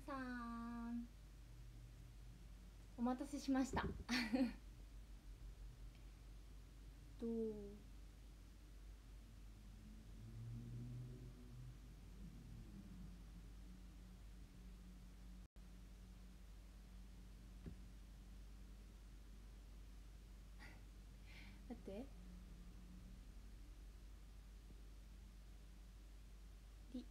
さんお待たせしましたどう待ってり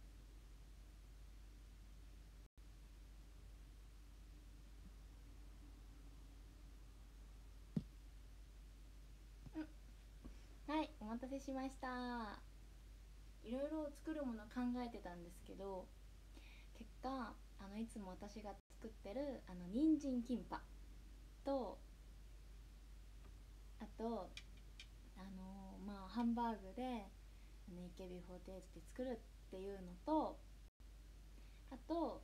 はい、お待たせしました。いろいろ作るもの考えてたんですけど、結果いつも私が作ってる人参キンパと、あとハンバーグでAKB48で作るっていうのと、あと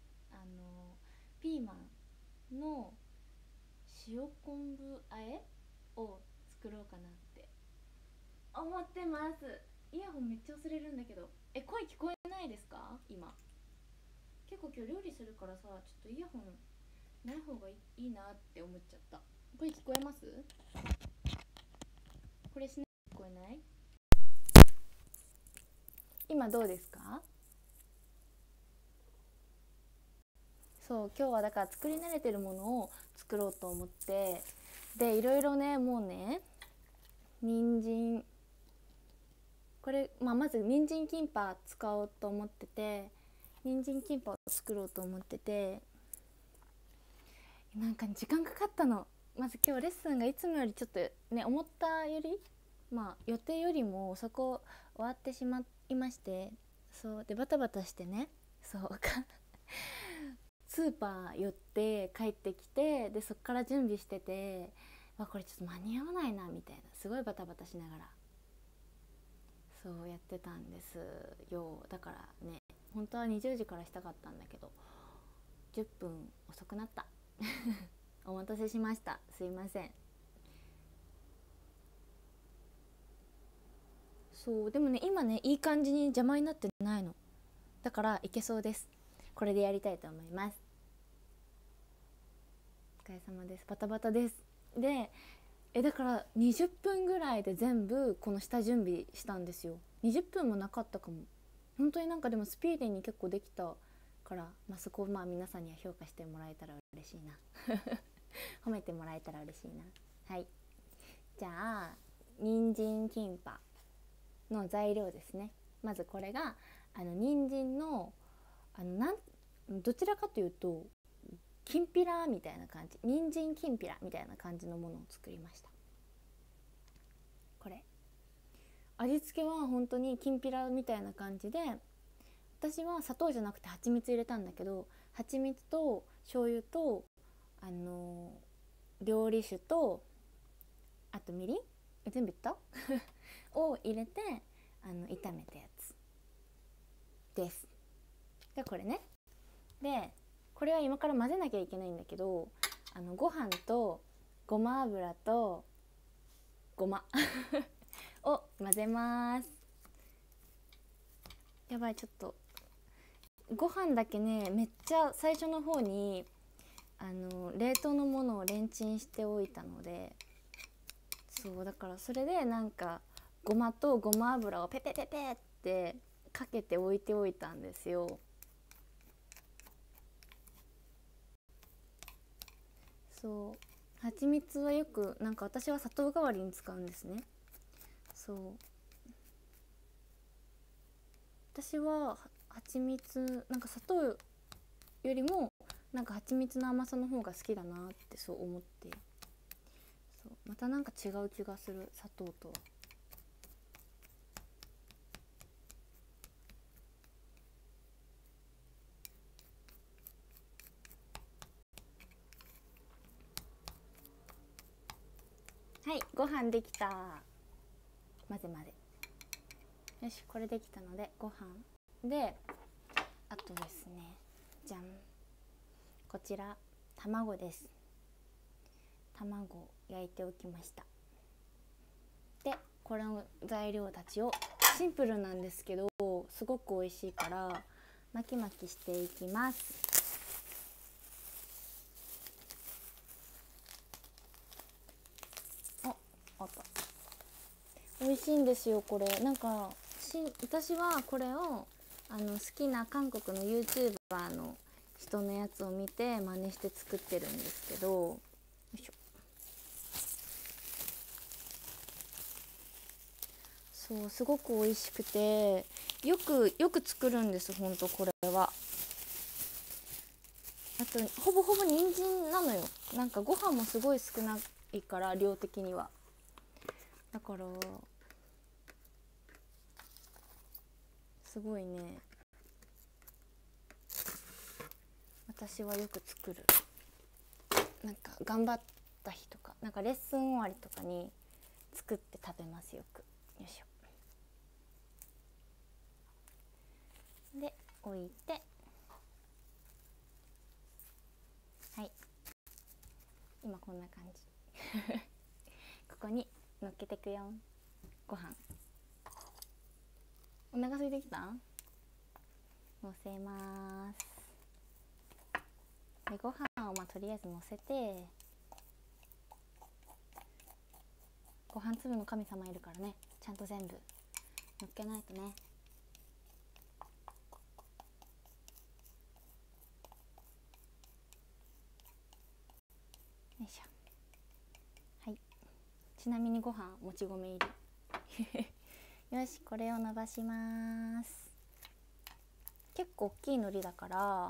ピーマンの塩昆布あえを作ろうかなって思ってます。イヤホンめっちゃ忘れるんだけど、声聞こえないですか？今結構今日料理するからさ、ちょっとイヤホンない方がいいなって思っちゃった。声聞こえます？これしない？聞こえない？今どうですか？そう、今日はだから作り慣れてるものを作ろうと思って、でいろいろね、もうね、人参これ、まず人参キンパ使おうと思ってて、人参キンパを作ろうと思ってて、なんか時間かかったの。まず今日レッスンがいつもよりちょっとね、思ったより予定よりも遅く終わってしまいまして、そうでバタバタしてね、そうスーパー寄って帰ってきて、でそっから準備してて、これちょっと間に合わないなみたいな、すごいバタバタしながらそうやってたんですよ。だからね、本当は20時からしたかったんだけど10分遅くなったお待たせしました、すいません。そうでもね、今ねいい感じに邪魔になってないの。だからいけそうです。これでやりたいと思います。お疲れ様です。バタバタです。でだから20分ぐらいで全部この下準備したんですよ。20分もなかったかも。本当になんかでもスピーディーに結構できたから、そこを皆さんには評価してもらえたら嬉しいな褒めてもらえたら嬉しいな。はい、じゃあ人参キンパの材料ですね。まずこれが人参のどちらかというときんぴらみたいな感じ、人参きんぴらみたいな感じのものを作りました。これ味付けは本当にきんぴらみたいな感じで、私は砂糖じゃなくて蜂蜜入れたんだけど、蜂蜜と醤油と料理酒と、あとみりん、全部言ったを入れて炒めたやつです。でこれね、でこれは今から混ぜなきゃいけないんだけど、ご飯とごま油とごまを混ぜます。やばい、ちょっとご飯だけね、めっちゃ最初の方に冷凍のものをレンチンしておいたので、そうだからそれでなんかごまとごま油をペペペペってかけて置いておいたんですよ。そう蜂蜜はよくなんか私は砂糖代わりに使うんですね。そう私は蜂蜜なんか砂糖よりもなんか蜂蜜の甘さの方が好きだなってそう思って、そうまたなんか違う気がする、砂糖とは。はい、ご飯できた。混ぜ混ぜ。よし、これできたのでご飯で、あとですね、じゃん、こちら卵です。卵を焼いておきました。でこの材料たちをシンプルなんですけどすごく美味しいから巻き巻きしていきます。 あった。美味しいんですよこれ。なんか私はこれを好きな韓国の YouTuber の人のやつを見て真似して作ってるんですけど、よいしょ。そうすごく美味しくてよく作るんですほんとこれは。あとほぼほぼ人参なのよ。なんかご飯もすごい少ないから量的には。だからすごいね、私はよく作る。なんか頑張った日とか、なんかレッスン終わりとかに作って食べますよく。よいしょ。で置いて、はい、今こんな感じここに乗っけてくよ。ご飯。お腹空いてきた？乗せます。でご飯をとりあえず乗せて、ご飯粒の神様いるからね、ちゃんと全部乗っけないとね。よいしょ。はい、ちなみにご飯もち米入りよし、これを伸ばします。結構大きい海苔だから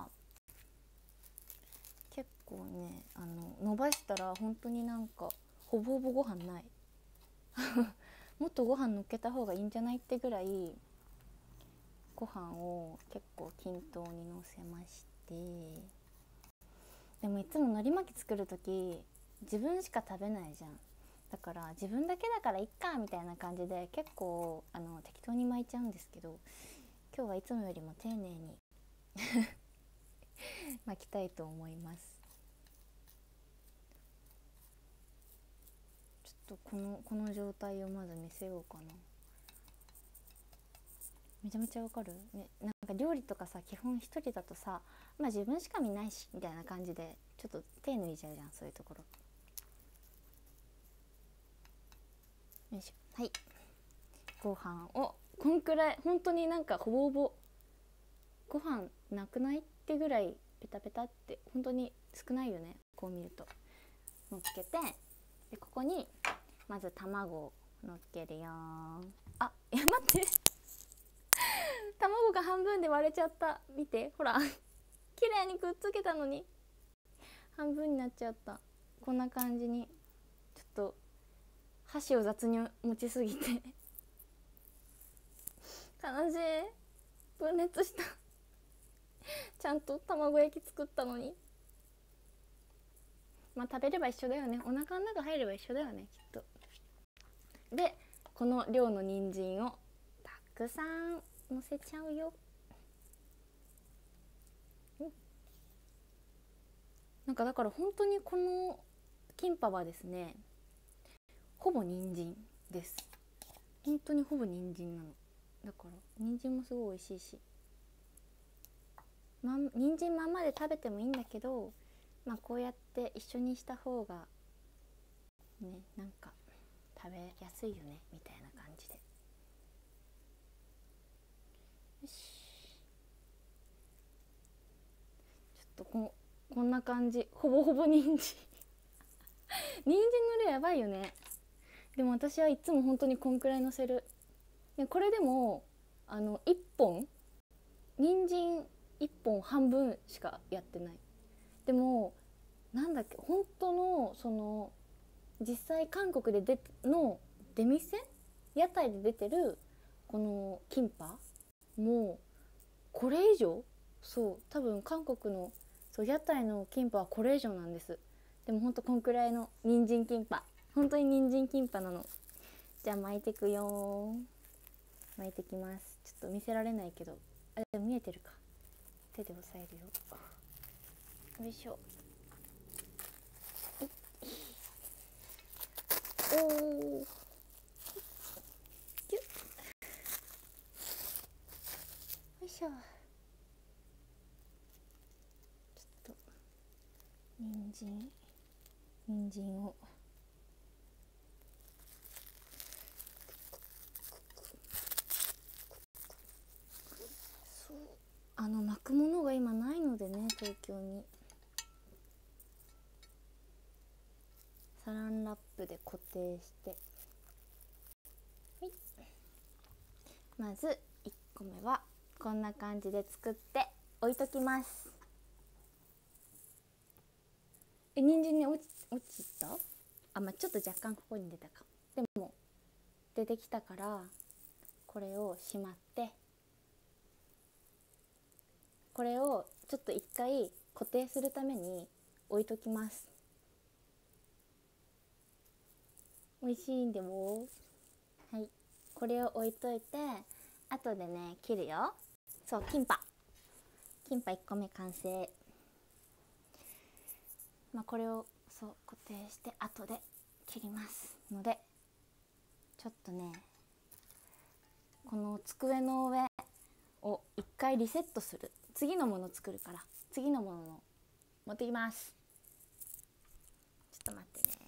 結構ね、伸ばしたら本当になんかほぼほぼご飯ないもっとご飯乗っけた方がいいんじゃないってぐらいご飯を結構均等にのせまして、でもいつも海苔巻き作る時自分しか食べないじゃん。だから自分だけだからいっかみたいな感じで結構適当に巻いちゃうんですけど、今日はいつもよりも丁寧に巻きたいと思います。ちょっとこの状態をまず見せようかな。めちゃめちゃわかるね。なんか料理とかさ、基本一人だとさ、自分しか見ないしみたいな感じでちょっと手抜いちゃうじゃん、そういうところ。よいしょ。はい、ご飯をこんくらい、本当になんかほぼほぼご飯なくないってぐらいペタペタって、本当に少ないよね、こう見ると。乗っけて、でここにまず卵を乗っけるよ。あ、待って卵が半分で割れちゃった。見てほら綺麗にくっつけたのに半分になっちゃった。こんな感じにちょっと箸を雑に持ちすぎて悲しい。分裂したちゃんと卵焼き作ったのに。食べれば一緒だよね。お腹の中入れば一緒だよね、きっと。でこの量の人参をたくさんのせちゃうよ。なんかだから本当にこのキンパはですね、ほぼ人参です。本当にほぼ人参なの。だから人参もすごい美味しいし、人参まんまで食べてもいいんだけど、こうやって一緒にした方がね、なんか食べやすいよねみたいな感じで。よし、ちょっとこんな感じ。ほぼほぼ人参人参の量やばいよね。でも私はいつも本当にこんくらいのせる。でこれでも1本人参1本半分しかやってない。でもなんだっけ、本当のその実際韓国での出店屋台で出てるこのキンパもうこれ以上、そう多分韓国の屋台のキンパはこれ以上なんです。でもほんとこんくらいの人参キンパ、本当に人参キンパなの。じゃあ巻いてくよ。巻いてきます。ちょっと見せられないけど、でも見えてるか。手で押さえるよ。よいしょ。おー、キュッ、よいしょ。ちょっと人参を東京にサランラップで固定して、はい、まず1個目はこんな感じで作って置いときます。人参に落ちた？まあ、ちょっと若干ここに出たか。でも出てきたからこれをしまって、これをちょっと一回固定するために置いときます。美味しいんでも、はい、これを置いといて後でね切るよ。そう、キンパ1個目完成。まあ、これをそう固定して後で切りますので、ちょっとねこの机の上を一回リセットする。次のもの作るから次のものを持ってきます。ちょっと待ってね。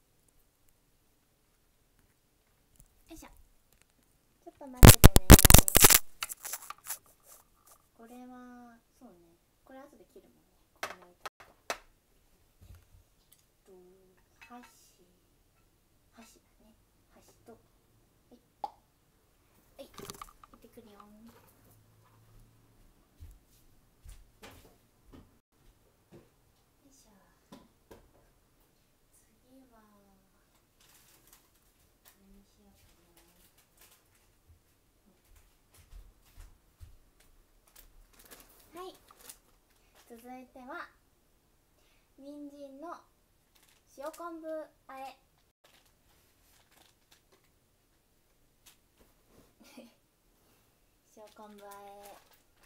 よいしょ。ちょっと待っててね。これはそうね、これ後で切るもんね。ここに置いて箸だね。箸とはい行ってくるよ。はい、続いては人参の塩昆布和え塩昆布和え、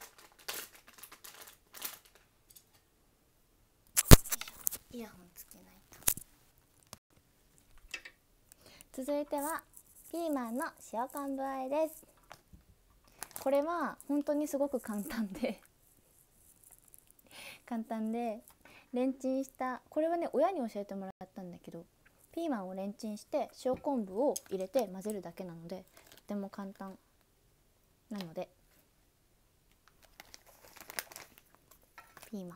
イヤホンつけないと。続いてはピーマンの塩昆布和えです。これは本当にすごく簡単でレンチンした、これはね親に教えてもらったんだけど、ピーマンをレンチンして塩昆布を入れて混ぜるだけなのでとても簡単なので、ピーマン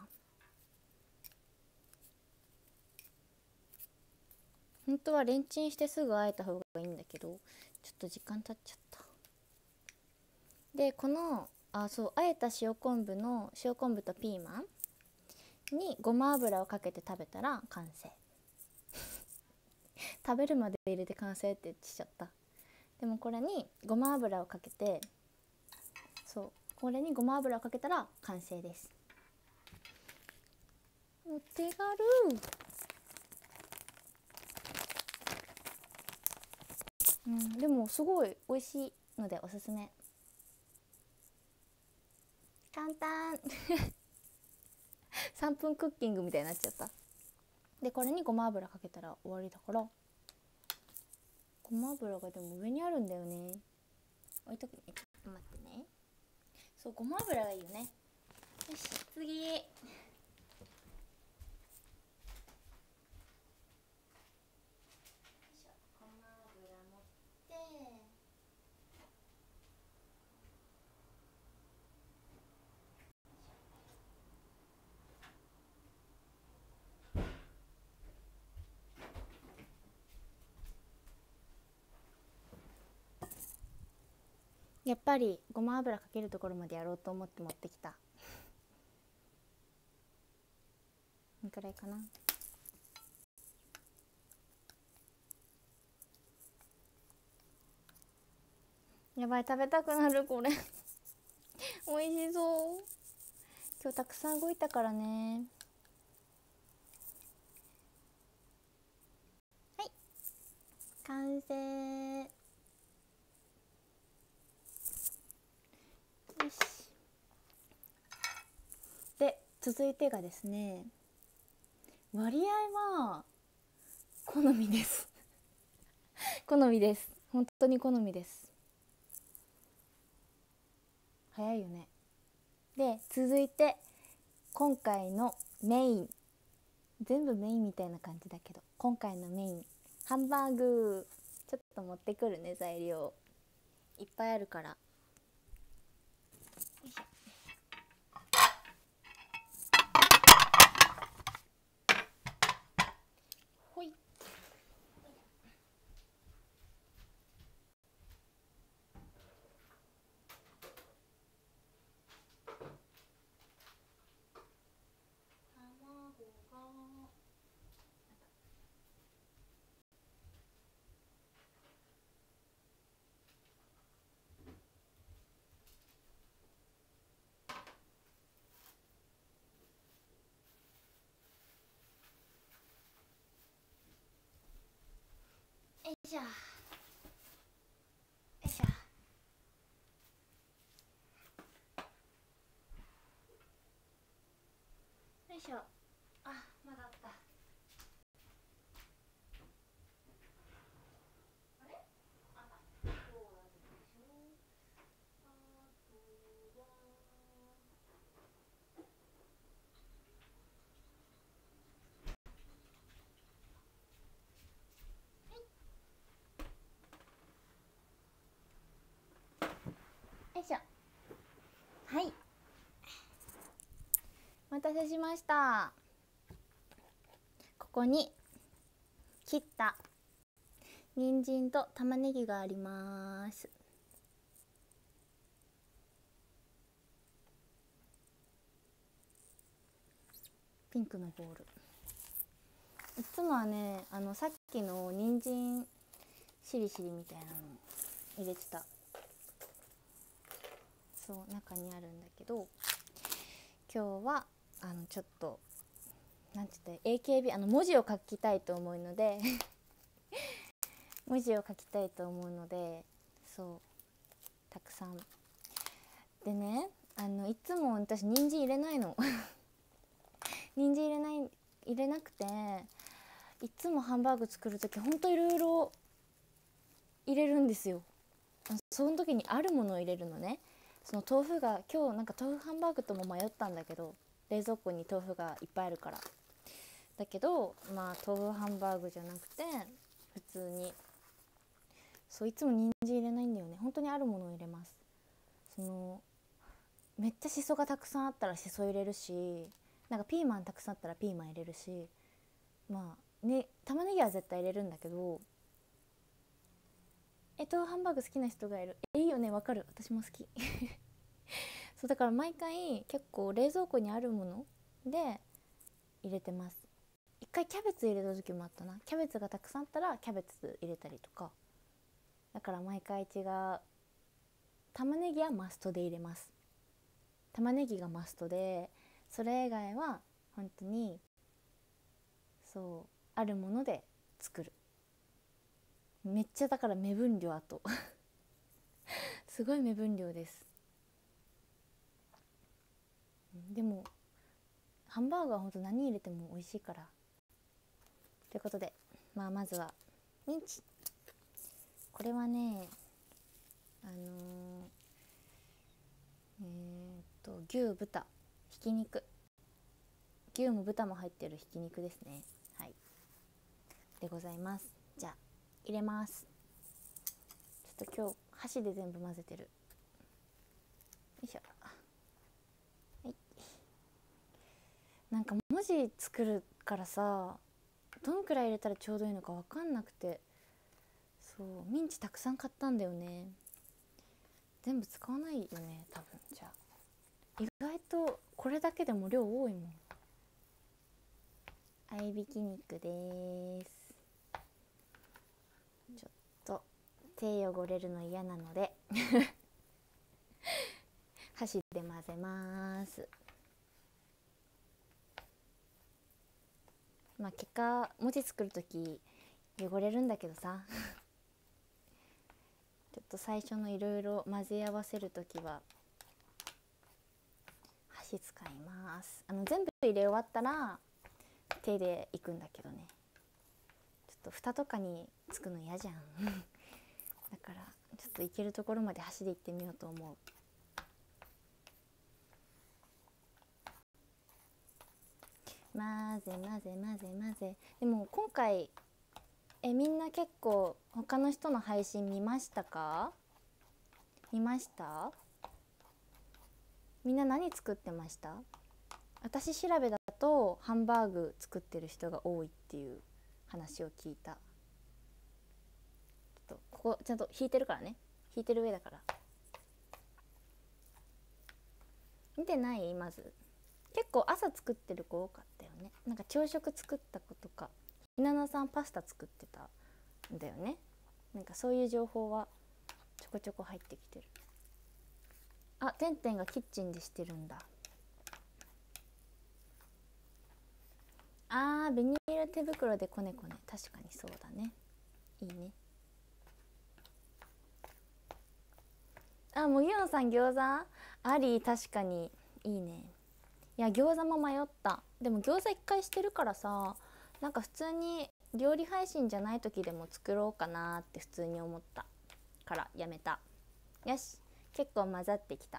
本当はレンチンしてすぐ和えた方がいいんだけど、ちょっと時間経っちゃった。でこのそう和えた塩昆布とピーマンにごま油をかけて食べたら完成食べるまで入れて完成って言っちゃった。でもこれにごま油をかけて、そうこれにごま油をかけたら完成です。お手軽。でもすごい美味しいのでおすすめ。簡単3分クッキングみたいになっちゃった。でこれにごま油かけたら終わりだから、ごま油がでも上にあるんだよね。置いとくね、ちょっと待ってね。そう、ごま油がいいよね。よし、次。ごま油持ってやっぱりごま油かけるところまでやろうと思って持ってきた。このくらいかな。やばい、食べたくなるこれ美味しそう。今日たくさん動いたからね。はい、完成。よし。で続いてがですね、割合は好みです好みです。本当に好みです。早いよね。で続いて今回のメイン、全部メインみたいな感じだけど、今回のメインハンバーグ。ちょっと持ってくるね、材料いっぱいあるから。よいしょ。 しょ。あ、まだあった。あれ、あった。そうなんでしょ。あとはよいしょ。はい、お待たせしました。ここに切った人参と玉ねぎがあります。ピンクのボール、いつもはね、さっきの人参しりしりみたいなの入れてた。そう中にあるんだけど、今日はちょっとなんて言ったら AKB 文字を書きたいと思うので文字を書きたいと思うので、そうたくさんでね、いつも私人参入れないの人参入れなくて、いつもハンバーグ作る時ほんといろいろ入れるんですよ。その時にあるものを入れるのね。その豆腐が今日なんか豆腐ハンバーグとも迷ったんだけど、冷蔵庫に豆腐がいっぱいあるから。だけどまあ豆腐ハンバーグじゃなくて普通に、そういつも人参入れないんだよね。本当にあるものを入れます。そのめっちゃしそがたくさんあったらしそ入れるし、なんかピーマンたくさんあったらピーマン入れるし、まあね、玉ねぎは絶対入れるんだけど、豆腐ハンバーグ好きな人がいる。いいよね、わかる、私も好きそうだから毎回結構冷蔵庫にあるもので入れてます。一回キャベツ入れた時もあったな。キャベツがたくさんあったらキャベツ入れたりとか。だから毎回違う。玉ねぎはマストで入れます。玉ねぎがマストで、それ以外は本当にそうあるもので作る。めっちゃだから目分量、あとすごい目分量です。でもハンバーグは本当何入れても美味しいから。ということで、まずはミンチ。これはね、牛豚ひき肉、牛も豚も入ってるひき肉ですね。はい、でございます。じゃあ入れます。ちょっと今日箸で全部混ぜてる。よいしょ。はい、なんか文字作るからさ、どんくらい入れたらちょうどいいのか分かんなくて、そうミンチたくさん買ったんだよね。全部使わないよね多分。じゃあ意外とこれだけでも量多いもん。合いびき肉です。ちょっと手汚れるの嫌なので箸で混ぜます。まあ結果文字作るとき汚れるんだけどさちょっと最初のいろいろ混ぜ合わせるときは箸使います。全部入れ終わったら手でいくんだけどね、ちょっと蓋とかにつくの嫌じゃんだからちょっといけるところまで箸でいってみようと思う。混ぜ混ぜ混ぜ混ぜ。でも今回みんな結構他の人の配信見ましたか？見ました？みんな何作ってました？私調べだとハンバーグ作ってる人が多いっていう話を聞いた。ちょっとここちゃんと引いてるからね、引いてる上だから。見てない？まず結構朝作ってる子多かったよね。なんか朝食作った子とか、ひなのさんパスタ作ってたんだよね。なんかそういう情報はちょこちょこ入ってきてる。あ、てんてんがキッチンでしてるんだ。ビニール手袋でこねこね、確かにそうだね。いいね。もうイオンさん餃子あり、確かにいいね。 いや餃子も迷った。でも餃子一回してるからさ、なんか普通に料理配信じゃない時でも作ろうかなって普通に思ったからやめた。よし、結構混ざってきた。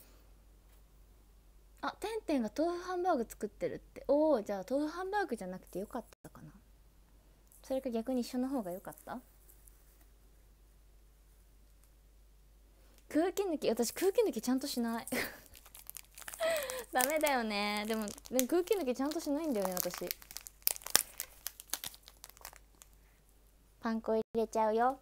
あ、てんてんが豆腐ハンバーグ作ってるって。おお、じゃあ豆腐ハンバーグじゃなくてよかったかな。それか逆に一緒の方が良かった。空気抜き、私空気抜きちゃんとしないダメだよね。でも空気抜きちゃんとしないんだよね私。パン粉入れちゃうよ。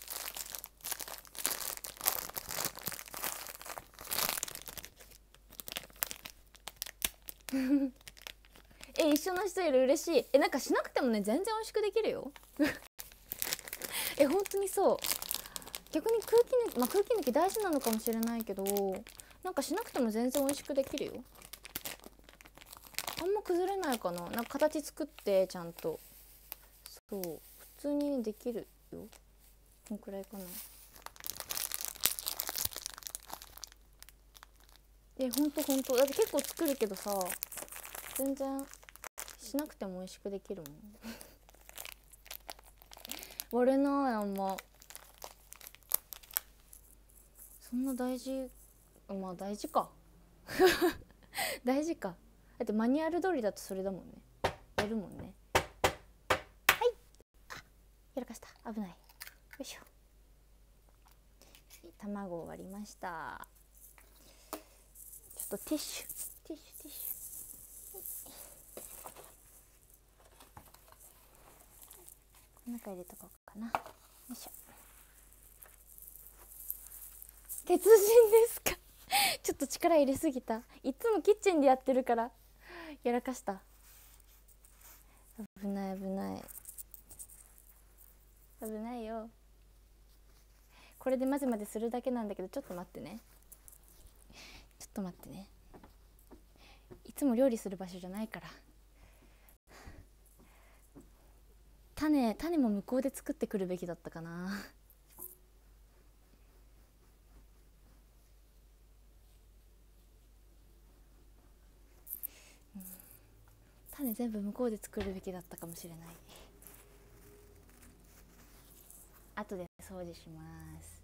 一緒の人いる、嬉しい。なんかしなくてもね全然美味しくできるよ本当にそう。逆に空気抜き、空気抜き大事なのかもしれないけど、なんかしなくても全然美味しくできるよ。あんま崩れないかな。なんか形作ってちゃんと、そう普通にできるよ。こんくらいかな。ほんとだって結構作るけどさ、全然しなくても美味しくできるもん割れない。あんまそんな大事。大事か大事か。だってマニュアル通りだとそれだもんね。やるもんね。はい、やらかした。危ない。よいしょ。卵を割りました。ちょっとティッシュこの中入れとこうかな。よいしょ。鉄人ですかちょっと力入れすぎた。いつもキッチンでやってるからやらかした。危ない危ないよ。これで混ぜ混ぜするだけなんだけど、ちょっと待ってね。いつも料理する場所じゃないから。種も向こうで作ってくるべきだったかな種全部向こうで作るべきだったかもしれない。後で掃除します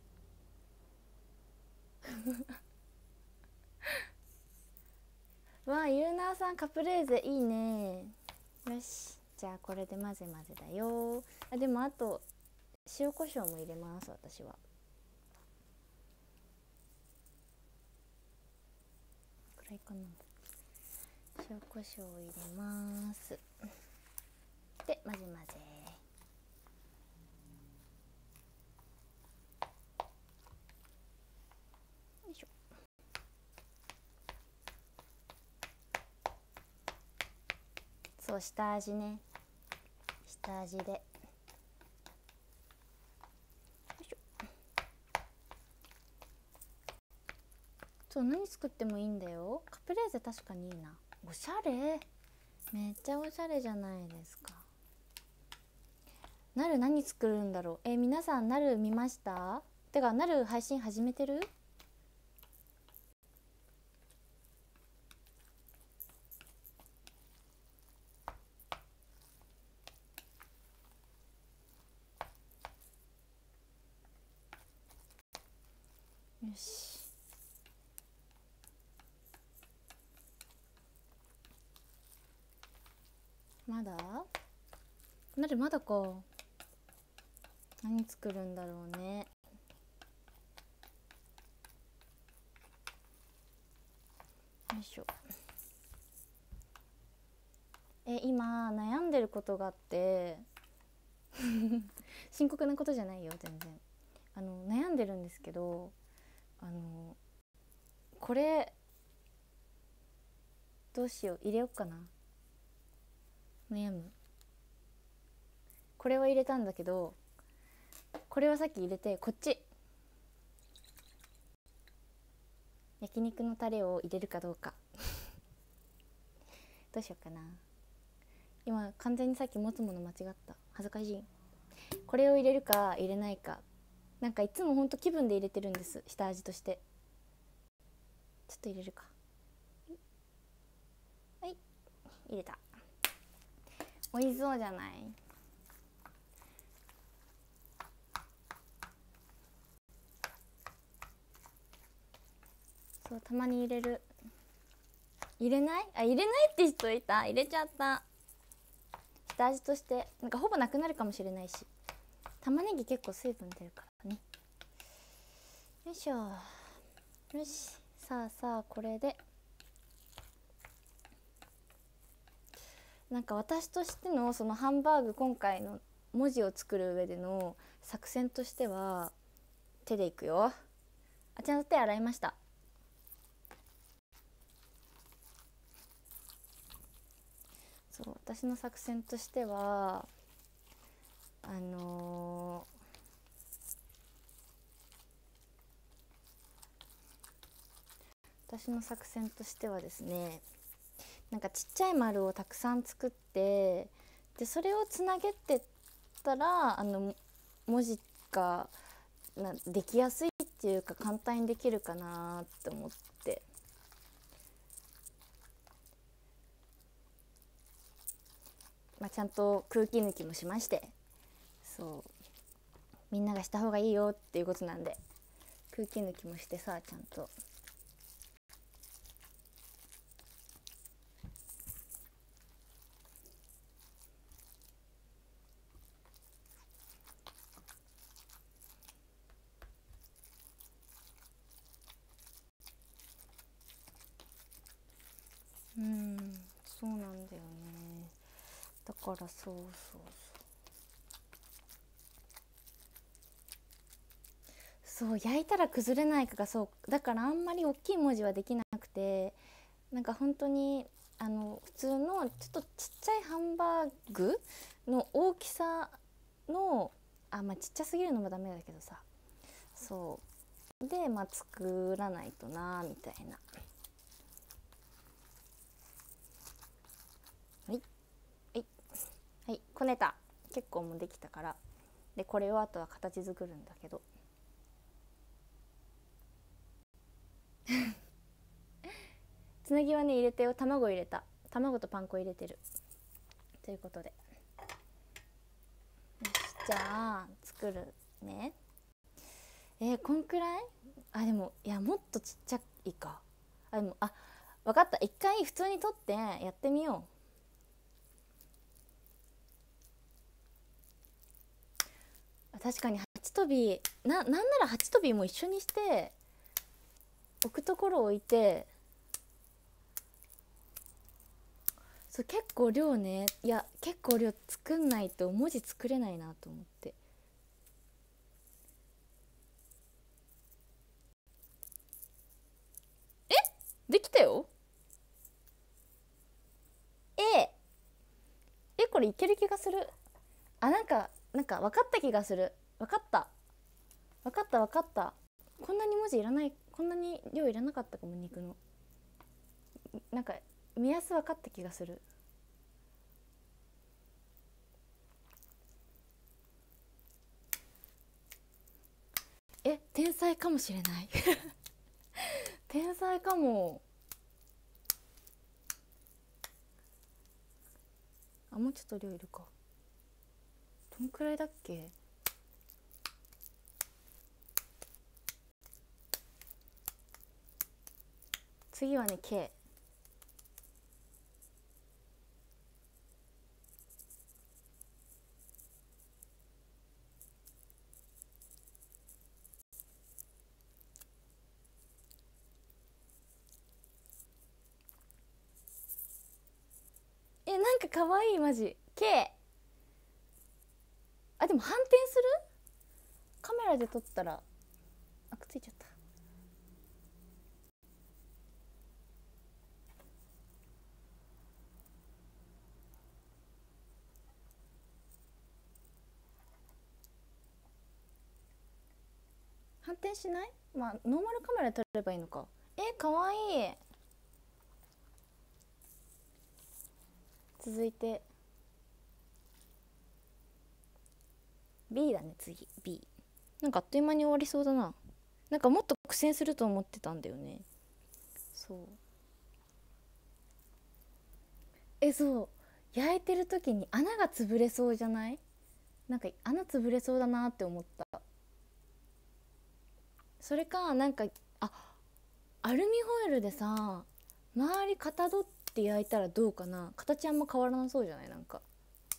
わあ、ゆうなーさんカプレーゼいいね。よし、じゃあこれで混ぜ混ぜだよ。でもあと塩コショウも入れます。私はこれかな。塩コショウを入れます。で混ぜ混ぜ。よいしょ。そう、下味ね。下味で。よいしょ。そう、何作ってもいいんだよ。カプレーゼ確かにいいな。おしゃれ。めっちゃおしゃれじゃないですか。なる何作るんだろう。皆さんなる見ました？てかなる配信始めてる？よし。まだ？なるまだか。何作るんだろうね。よいしょ。今悩んでることがあって深刻なことじゃないよ全然。悩んでるんですけど、これどうしよう、入れよっかな。悩む。これは入れたんだけど、これはさっき入れて、こっち焼肉のタレを入れるかどうかどうしようかな。今完全にさっき持つもの間違った。恥ずかしい。これを入れるか入れないか。なんかいつもほんと気分で入れてるんです、下味として。ちょっと入れるか。 入れた。おいしそうじゃない？そう、たまに入れる。入れない？あ、入れないって人いた。入れちゃった。下味としてなんかほぼなくなるかもしれないし、玉ねぎ結構水分出るからね。よいしょ。よし、さあさあ、これでなんか私としてのそのハンバーグ、今回の文字を作る上での作戦としては、手でいくよ。あ、ちゃんと手洗いました。そう、私の作戦としては私の作戦としてはですね、なんかちっちゃい丸をたくさん作って、でそれをつなげてったら文字ができやすいっていうか、簡単にできるかなって思って、ちゃんと空気抜きもしまして、そうみんながした方がいいよっていうことなんで空気抜きもしてさ、ちゃんと。そうなんだよね。だからそう焼いたら崩れないかが、そうだからあんまり大きい文字はできなくて、なんか本当に普通のちょっとちっちゃいハンバーグの大きさの、ちっちゃすぎるのもダメだけどさ、そうで作らないとなみたいな。はいはいはい、こねた。結構もうできたから、でこれをあとは形作るんだけどつなぎはね入れてよ。卵入れた。卵とパン粉入れてるということで、よし、じゃあ作るね。こんくらい？でもいや、もっとちっちゃいか。でも分かった。一回普通に取ってやってみよう。確かに8飛びなんなら8飛びも一緒にして置くところ置いて、そう結構量ね。いや結構量作んないと文字作れないなと思って。できたよ。えこれいける気がする。なんか分かった気がする。分かった分かった分かった。こんなに文字いらない、こんなに量いらなかったかも、肉の。なんか目安分かった気がする。天才かもしれない天才かも。もうちょっと量いるか。どんくらいだっけ。次はね K。 なんかかわいいマジ K。 でも反転する。カメラで撮ったらくっついちゃった。反転しない？ノーマルカメラで撮ればいいのか。かわいい。続いて B だね。次 B。 なんかあっという間に終わりそうだな。なんかもっと苦戦すると思ってたんだよね。そうそう焼いてる時に穴が潰れそうじゃない？なんか穴潰れそうだなって思った。それかなんか、あ、アルミホイルでさ周りかたどって焼いたらどうかな。形あんま変わらなそうじゃない？なんか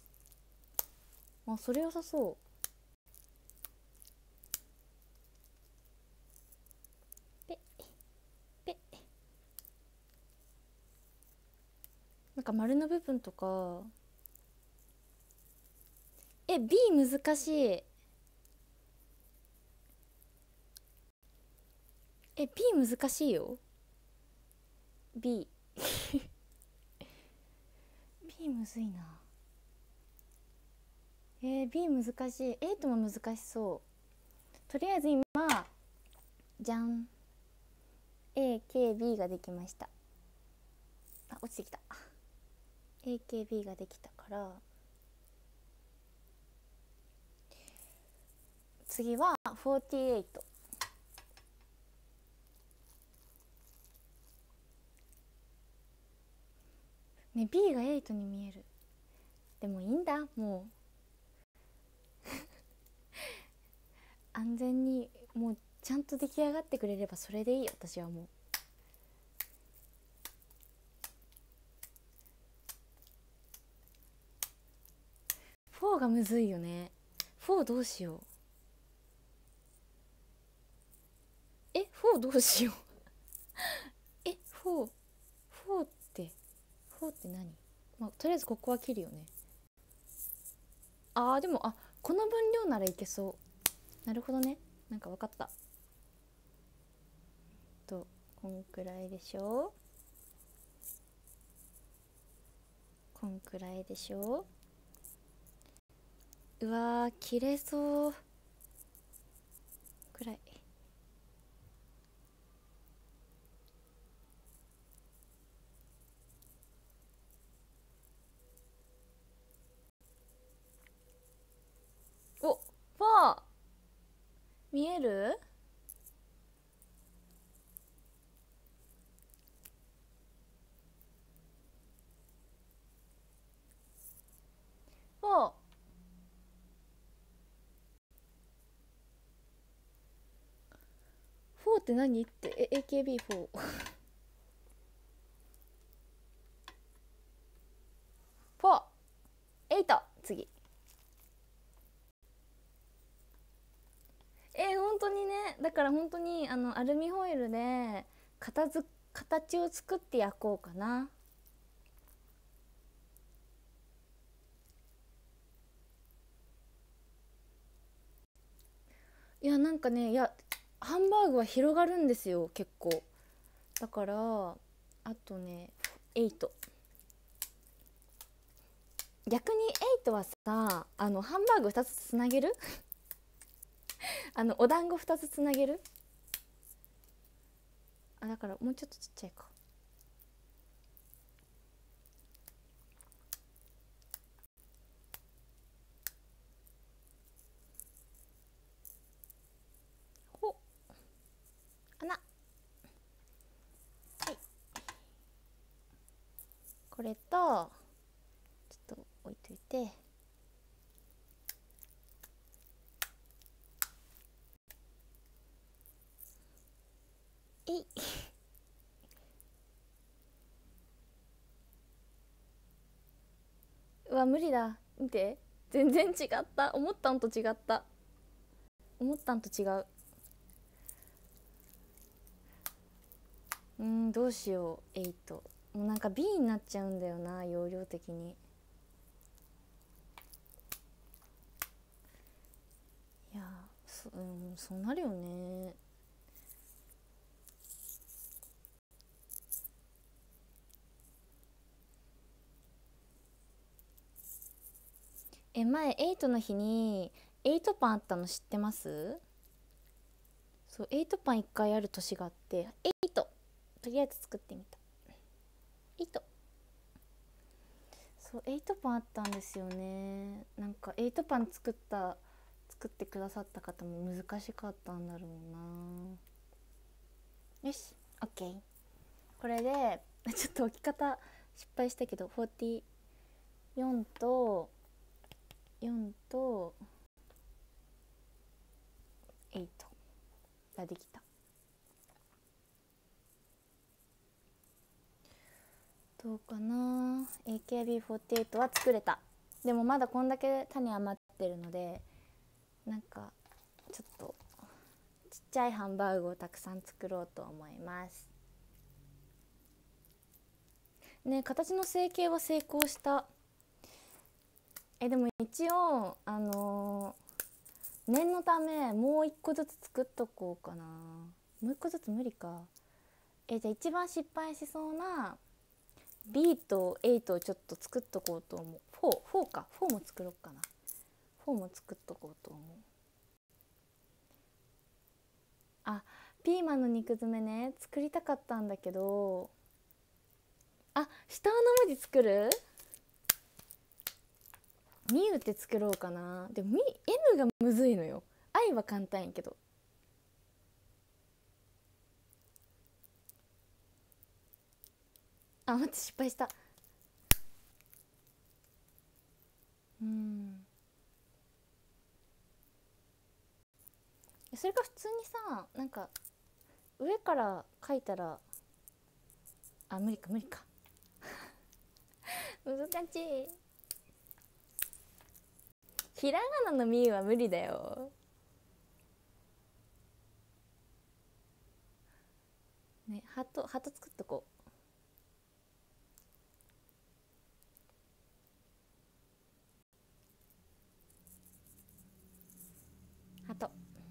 それ良さそう。ペッペッ。なんか丸の部分とか。B 難しい。B 難しいよ。 B B むずいな。B 難しい。8も難しそう。とりあえず今じゃん、 AKB ができました。落ちてきた。 AKB ができたから、次は48。ね、 B が8に見える。でもいいんだ、もう安全にもうちゃんと出来上がってくれればそれでいい。私はもう4がむずいよね。4どうしよう。4どうしよう4、4って4って何？とりあえずここは切るよね。でもこの分量ならいけそう。なるほどね。なんか分かった。こんくらいでしょ。こんくらいでしょ。うわー切れそうくらい。4見える？4。4って何って、AKB4 4、8。次。本当にね。だから本当にアルミホイルで形を作って焼こうかな。いやなんかね、ハンバーグは広がるんですよ結構。だからあとね8。逆に8はさ、ハンバーグ2つつなげるお団子2つつなげる。だからもうちょっとちっちゃいか。ほっ、穴。はい、これとちょっと置いといて、うわ無理だ。見て、全然違った。思ったんと違った。思ったんと違う。どうしよう。8もうなんか B になっちゃうんだよな、容量的に。いやそうなるよね。前8の日に8パンあったの知ってます？そう、8パン1回ある年があって、8とりあえず作ってみた。8。そう、8パンあったんですよね。なんか8パン作ってくださった方も難しかったんだろうな。よし OK。 これでちょっと置き方失敗したけど44と4と8ができた。どうかな。 AKB48 は作れた。でもまだこんだけ種余ってるので、なんかちょっとちっちゃいハンバーグをたくさん作ろうと思いますね。形の成形は成功した。でも一応念のためもう一個ずつ作っとこうかな。もう一個ずつ無理か。じゃあ一番失敗しそうな B と8をちょっと作っとこうと思う。4か。4も作ろうかな。4も作っとこうと思う。あ、ピーマンの肉詰めね、作りたかったんだけど、下の文字作る？ミュって作ろうかな。でも M がむずいのよ。I は簡単やけど。待って、失敗した。それか普通にさ、なんか上から書いたら、無理か難しい。ひらがなのみは無理だよね。ハト作っとこう。ハト。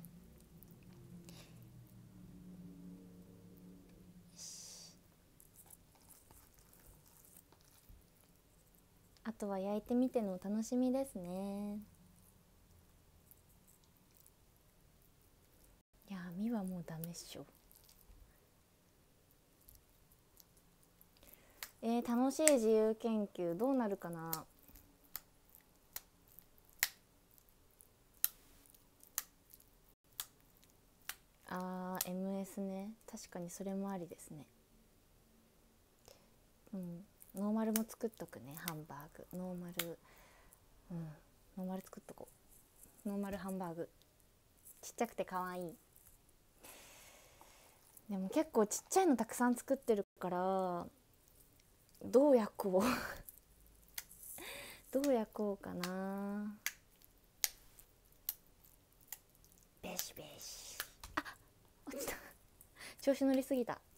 あとは焼いてみてのお楽しみですね。いやみはもうダメっしょ。楽しい自由研究どうなるかな。MS ね。確かにそれもありですね。ノーマルも作っとくね。ハンバーグノーマル、ノーマル作っとこう。ノーマルハンバーグちっちゃくてかわいい。でも結構ちっちゃいのたくさん作ってるから、どう焼こうどう焼こうかな。ベシベシ。落ちた調子乗りすぎた。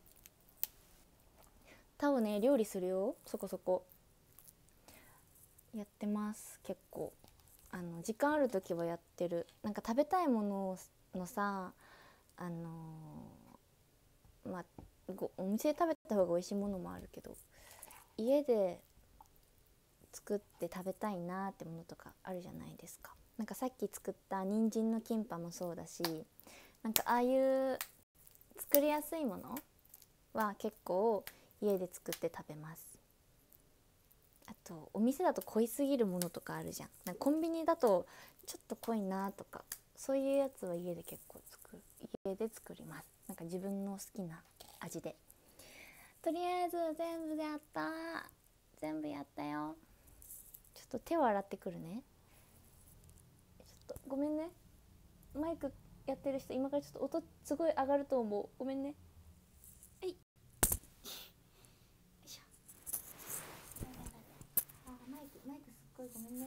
タオね、料理するよ。そこそこやってます。結構時間ある時はやってる。なんか食べたいもののさ、お店で食べた方が美味しいものもあるけど、家で作って食べたいなってものとかあるじゃないですか。なんかさっき作った人参のキンパもそうだし、なんかああいう作りやすいものは結構家で作って食べます。あとお店だと濃いすぎるものとかあるじゃん。なんかコンビニだとちょっと濃いなとか、そういうやつは家で結構家で作ります。なんか自分の好きな味で。とりあえず全部やったよ。ちょっと手を洗ってくるね。ちょっとごめんね。マイクやってる人今からちょっと音すごい上がると思う。ごめんね。はい。よいしょ。マイクすっごいごめんね。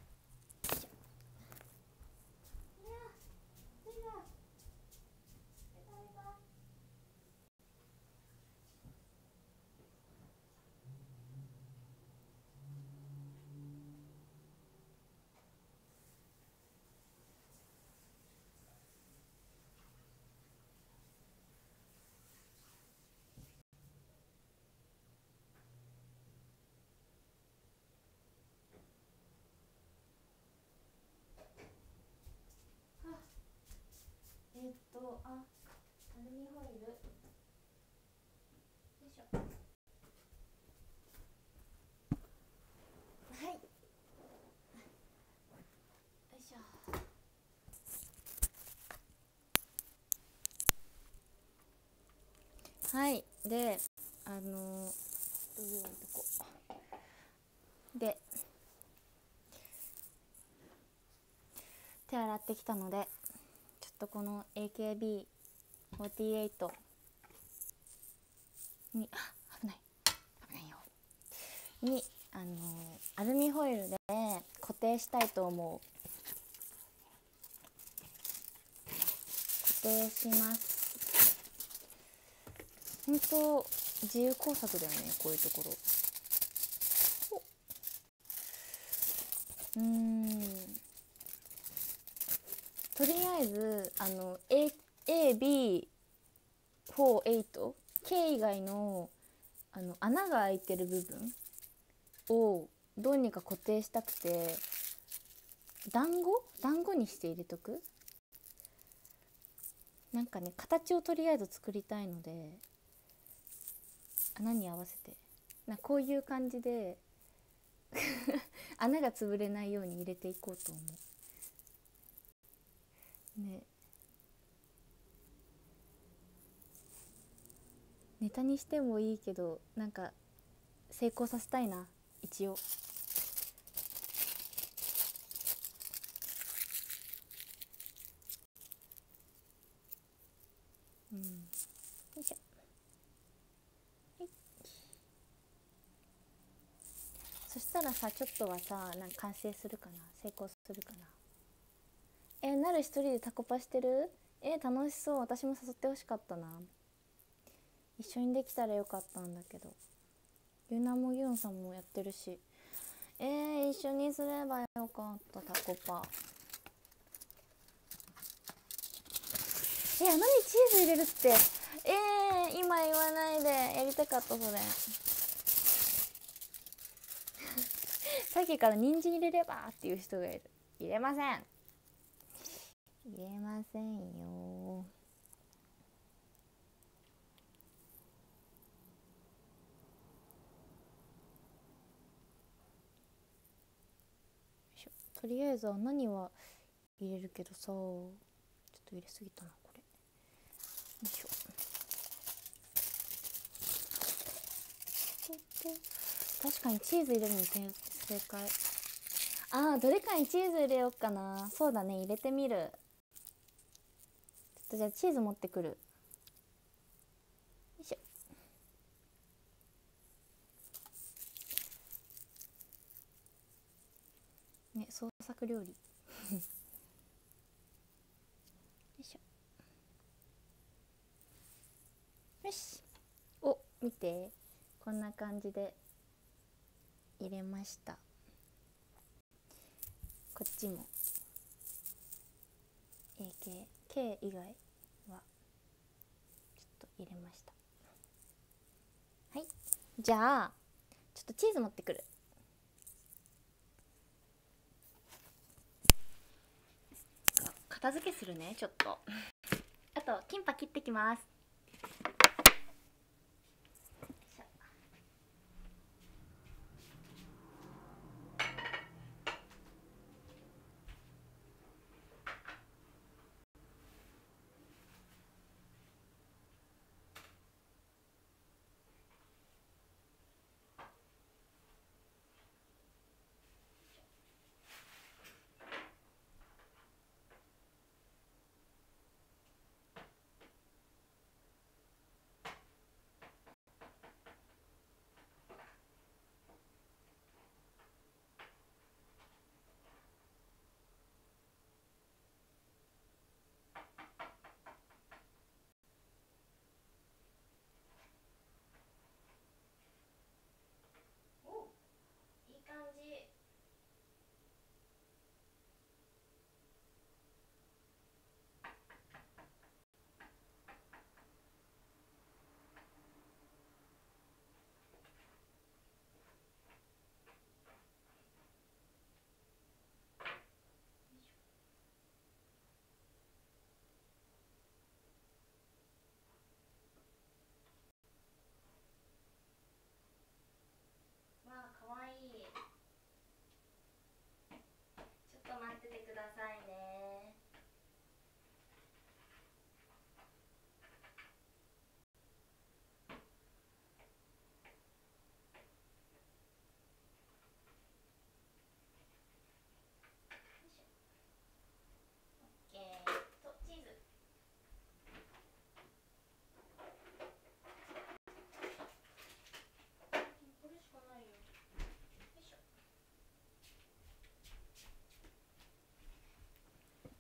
アルミホイル。よいしょ。はい。よいしょ。はい。で、どういうとこ。 で手洗ってきたので、ちょっとこの AKB48 に危ないよにアルミホイルで固定したいと思う。固定します。本当自由工作だよね、こういうところ。とりあえずAB48 K 以外の穴が開いてる部分をどうにか固定したくて、団子にして入れとく。なんかね、形をとりあえず作りたいので、穴に合わせてこういう感じで穴が潰れないように入れていこうと思うね。ネタにしてもいいけど、なんか成功させたいな、一応。よいしょ。そしたらさ、ちょっとはさ、なんか完成するかな、成功するかな。なる一人でタコパしてる？楽しそう。私も誘ってほしかったな。一緒にできたらよかったんだけど。ユナもユンさんもやってるし、一緒にすればよかった、タコパ。穴にチーズ入れるって、今言わないで。やりたかったそれさっきから人参入れればっていう人がいる。入れません、入れませんよ。とりあえず穴には入れるけどさ、ちょっと入れすぎたなこれ。よいしょ。確かにチーズ入れるの正解。どれかにチーズ入れようかな。そうだね、入れてみる。ちょっとじゃあチーズ持ってくる。よいしょ。ね、創作料理よいしょ。よし。お、見て、こんな感じで入れました。こっちも K 以外はちょっと入れました。はい、じゃあちょっとチーズ持ってくる。片付けするね、ちょっと。あとキンパ切ってきます。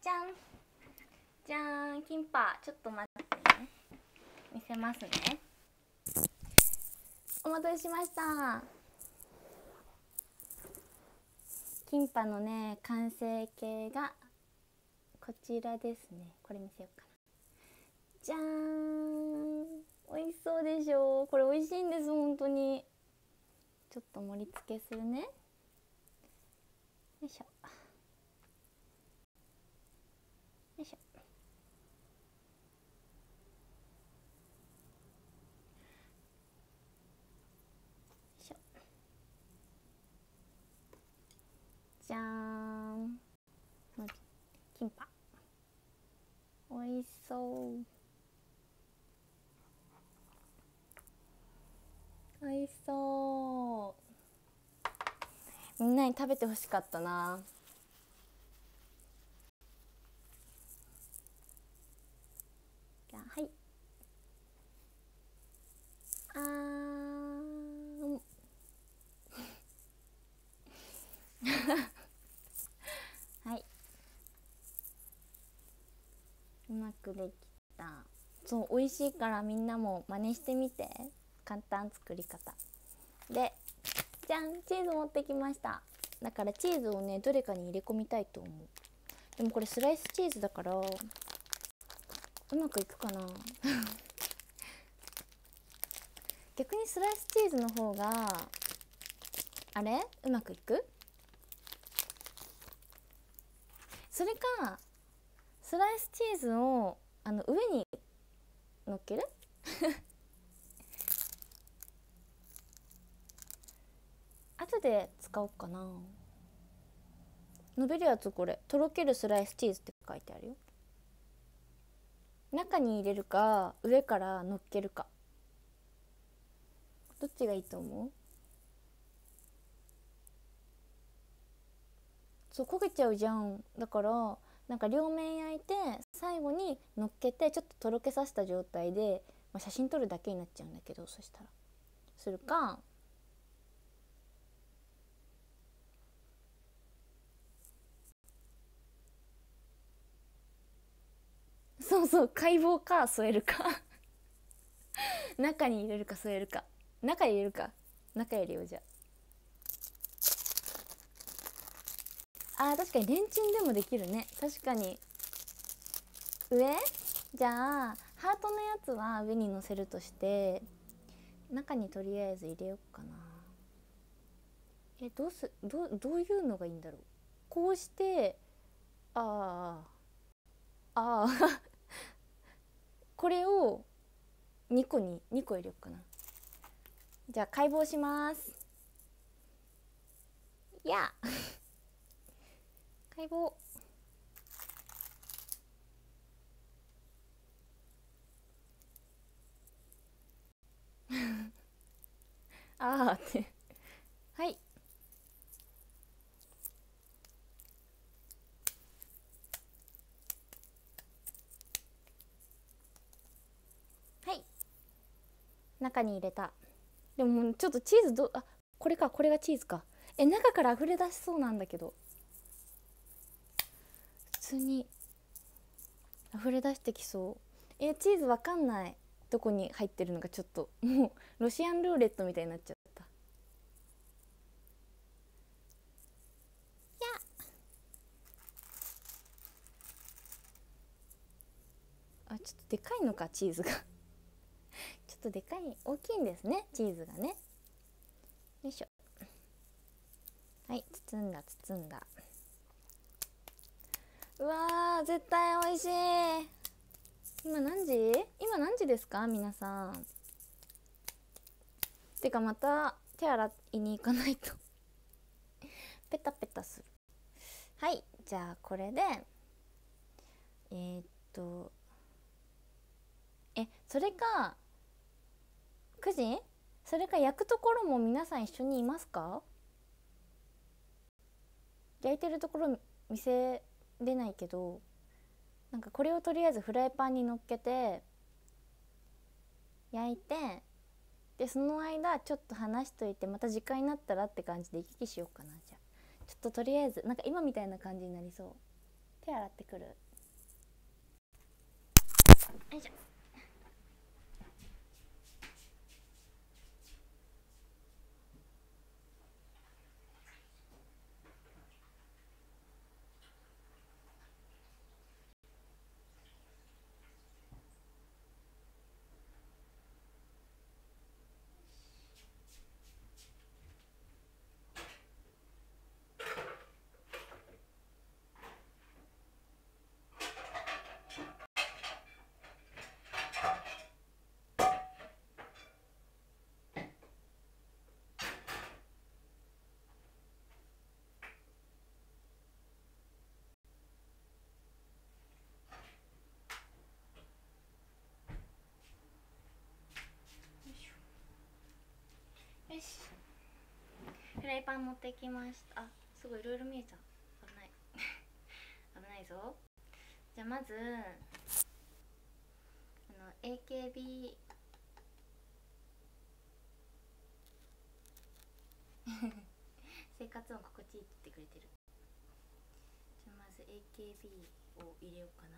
じゃんじゃーん、キンパ、ちょっと待ってね、見せますね。お待たせしました。キンパのね、完成形がこちらですね。これ見せようかな。じゃーん、美味しそうでしょう。これ美味しいんです、本当に。ちょっと盛り付けするね。よいしょよいしょ。じゃーん、キンパ、美味しそう。美味しそう。みんなに食べてほしかったな。じゃあ、はい。はい、うまくできた。そう、美味しいからみんなも真似してみて。簡単作り方で、じゃん、チーズ持ってきました。だからチーズをね、どれかに入れ込みたいと思う。でもこれスライスチーズだからうまくいくかな逆にスライスチーズの方があれうまくいく？それかスライスチーズを上に乗っける後で使おうかな。伸びるやつ、これとろけるスライスチーズって書いてあるよ。中に入れるか上から乗っけるか、どっちがいいと思う？そう、焦げちゃうじゃん。だからなんか両面焼いて最後に乗っけてちょっととろけさせた状態で、写真撮るだけになっちゃうんだけど、そしたらするか。そうそう、解剖か添えるか中に入れるか添えるか。中入れるか。中入れよう。じゃあ、確かにレンチンでもできるね。確かに。上？じゃあハートのやつは上に乗せるとして、中にとりあえず入れようかな。どういうのがいいんだろう。こうして、ああこれを2個入れようかな。じゃあ解剖します。解剖ってはい、はい、中に入れた。でもちょっとチーズこれがチーズか。中から溢れ出しそうなんだけど。普通に溢れ出してきそう。チーズわかんない。どこに入ってるのか。ちょっともうロシアンルーレットみたいになっちゃった。ちょっとでかいのか、チーズがちょっとでかい、大きいんですね、チーズがね。よいしょ。はい、包んだ。うわー、絶対美味しい。今何時ですか皆さん。てかまた手洗いに行かないとペタペタする。はい、じゃあこれでそれか9時、それか焼くところも皆さん一緒にいますか？焼いてるところ見せれないけど、なんかこれをとりあえずフライパンに乗っけて焼いて、でその間ちょっと離しといて、また時間になったらって感じで行き来しようかな。じゃあちょっととりあえずなんか今みたいな感じになりそう。 手洗ってくる。よいしょ。よし、フライパン持ってきました。あ、すごいいろいろ見えちゃう。危ない危ないぞ。じゃあまずAKB 生活音心地いいって言ってくれてる。じゃあまず AKB を入れようかな。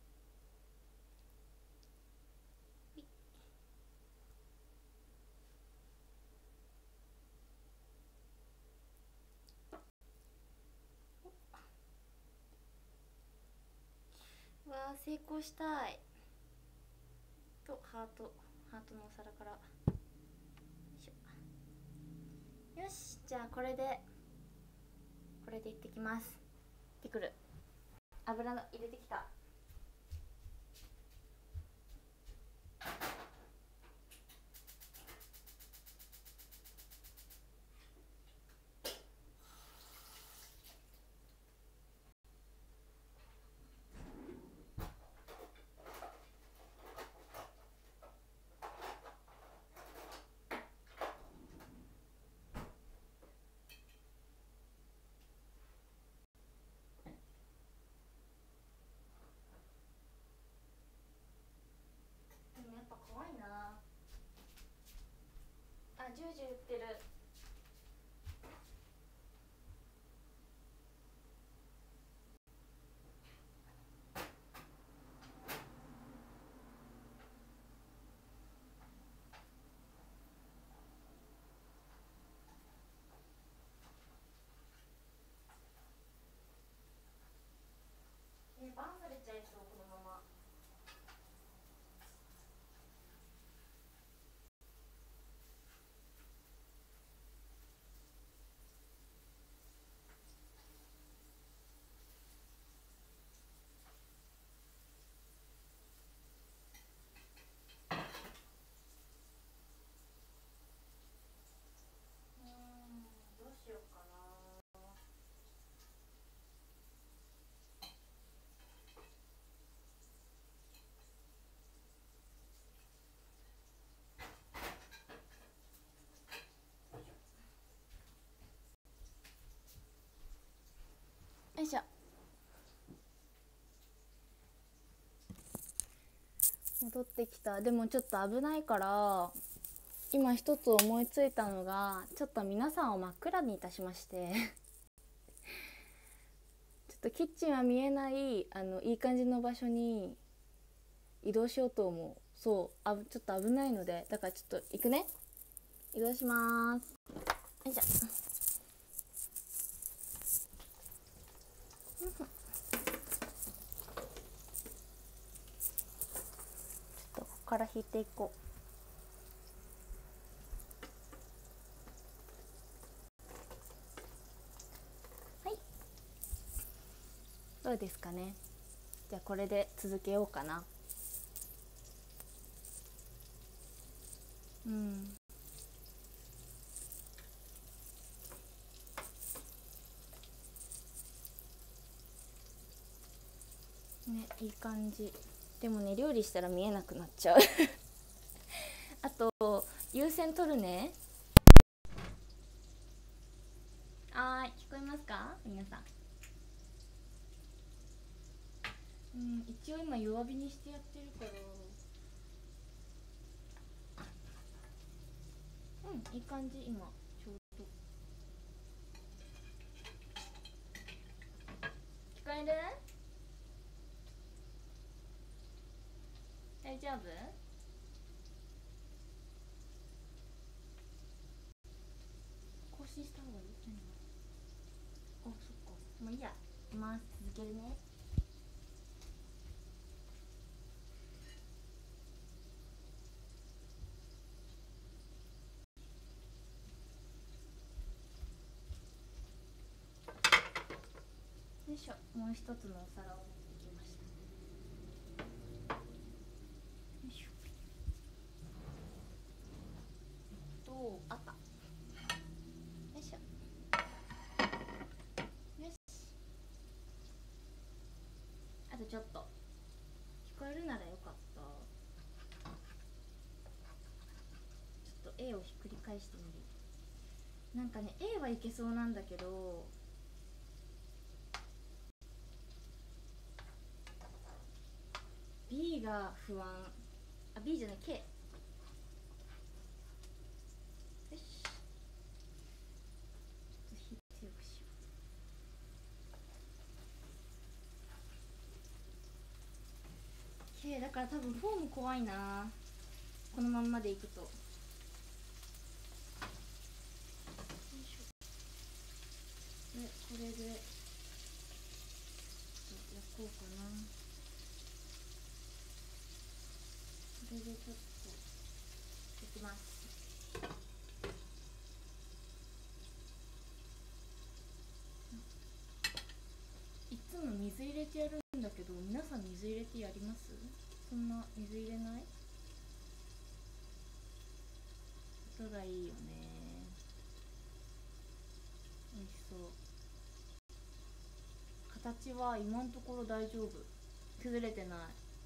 わあ、成功したい。とハートのお皿から。よし、じゃあこれでいってきます。いってくる。油の入れてきた。やっぱ怖いなあ。ジュージュー言ってる。バンされちゃいそう、このまま。どうしようかな。よいしょ。戻ってきた。でもちょっと危ないから今一つ思いついたのが、ちょっと皆さんを真っ暗にいたしましてちょっとキッチンは見えないいい感じの場所に移動しようと思う。そうちょっと危ないので、だからちょっと行くね。移動します。よいしょ。ちょっとここから引いていこう。どうですかね。じゃあこれで続けようかな。ね、いい感じ。でもね、料理したら見えなくなっちゃうあと優先取るね。聞こえますか皆さん。一応今弱火にしてやってるから、いい感じ。今ちょうど聞こえる？ 大丈夫？更新した方がいい？あ、そっか、もういいや。いきます。続けるね。よいしょ。もう一つのお皿を持ってきました。よいしょ。あった。よいしょ。よし。あとちょっと。聞こえるならよかった。ちょっと A をひっくり返してみる。なんかね A はいけそうなんだけど、B が不安。あ、 B じゃない K。 よし、ちょっと火強くしよう。 K だから多分フォーム怖いな、このまんまでいくと。よいしょ。でこれで焼こうかな。これでちょっといきます。いつも水入れてやるんだけど、皆さん水入れてやります？そんな水入れない？音がいいよね。美味しそう。形は今のところ大丈夫、崩れてない。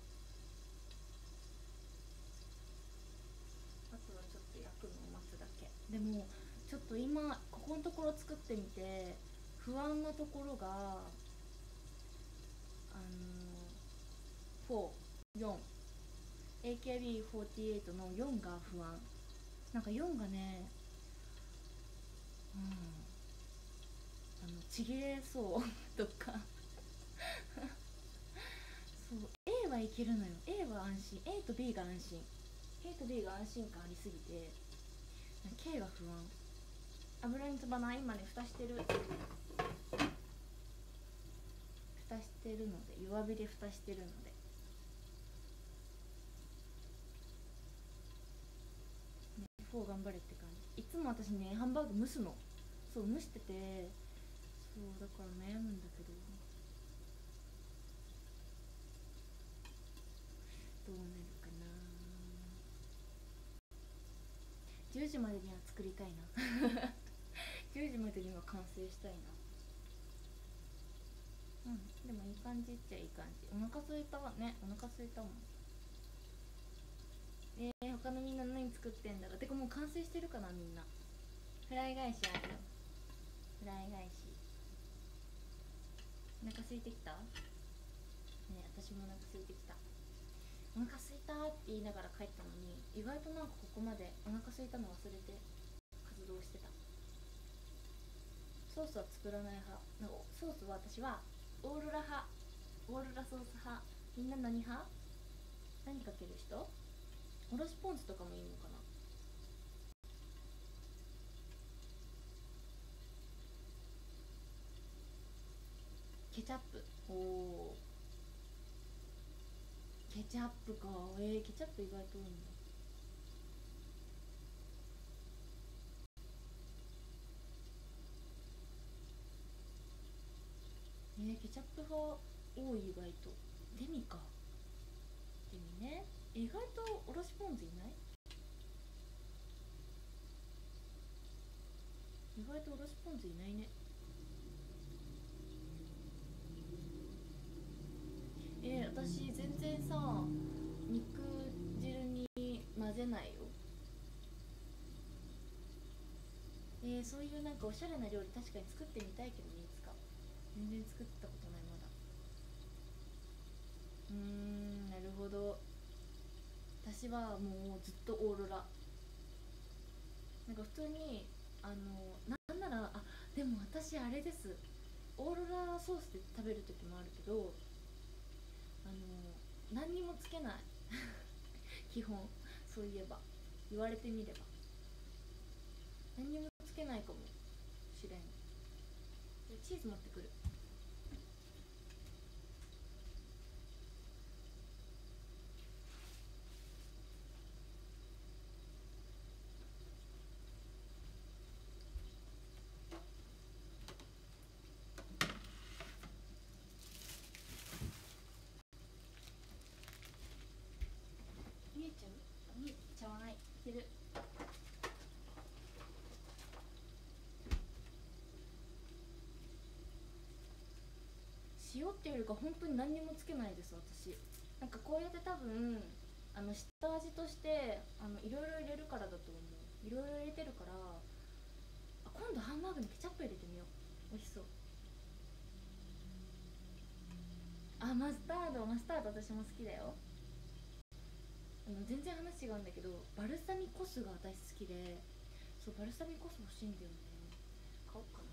あとはちょっと焼くのを待つだけ。でもちょっと今ここのところ作ってみて不安なところが、4 AKB48 の4が不安。なんか4がね、ちぎれそうとかそう。 A はいけるのよ。 A は安心。 A と B が安心。 A と B が安心感ありすぎて K が不安。油に飛ばない。今ね蓋してる。蓋してるので、弱火で蓋してるので、ね、4頑張れって感じ。いつも私ねハンバーグ蒸すの。そう蒸してて、そうだから悩むんだけど、どうなるかな。10時までには作りたいな10時までには完成したいな。うん、でもいい感じっちゃいい感じ。お腹空いたわね。お腹空いたもん。他のみんな何作ってんだろう。てかもう完成してるかなみんな。フライ返しあるよ。フライ返し。お腹空いてきたね。私もお腹空いてきた。お腹空いたって言いながら帰ったのに、意外となんかここまでお腹空いたの忘れて活動してた。ソースは作らない派。なんかソースは私はオーロラ派。オーロラソース派。みんな何派？何かける人？おろしポン酢とかもいいのかな。ケチャップ。おお、ケチャップか。ケチャップ意外と多いんだ。ケチャップ派多い意外と。デミか。デミね。意外とおろしポン酢いない？意外とおろしポン酢いないね。私全然さ肉汁に混ぜないよ。そういうなんかおしゃれな料理確かに作ってみたいけどね、いつか。全然作ったことないまだ。なるほど。私はもうずっとオーロラ。なんか普通になんなら、でも私あれです。オーロラソースで食べる時もあるけど、何にもつけない基本。そういえば言われてみれば何にもつけないかもしれん。チーズ持ってくる。見えちゃう？見えちゃわない。いける。塩っていうよりか本当に何にもつけないです私。なんかこうやって多分下味としていろいろ入れるからだと思う。いろいろ入れてるから。今度ハンバーグにケチャップ入れてみよう。美味しそう。マスタード私も好きだよ。全然話違うんだけど、バルサミコ酢が私好きで、そうバルサミコ酢欲しいんだよね。買おうかな。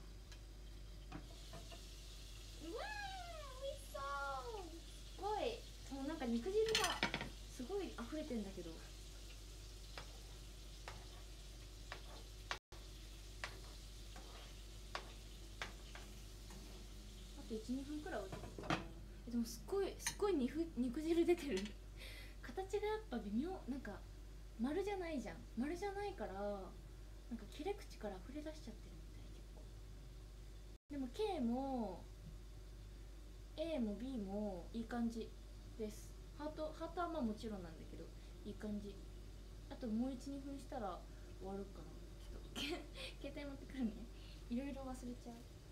うわー美味しそう。すごい、もうなんか肉汁がすごい溢れてんだけど。あと 1,2 分くらい置いてくるかな。でもすっごい肉汁出てる。形がやっぱ微妙、なんか丸じゃないじゃん。丸じゃないからなんか切れ口から溢れ出しちゃってるみたい。結構でも K も A も B もいい感じです。ハートはまあもちろんなんだけどいい感じ。あともう 1,2 分したら終わるかな。ちょっと携帯持ってくるね。いろいろ忘れちゃう。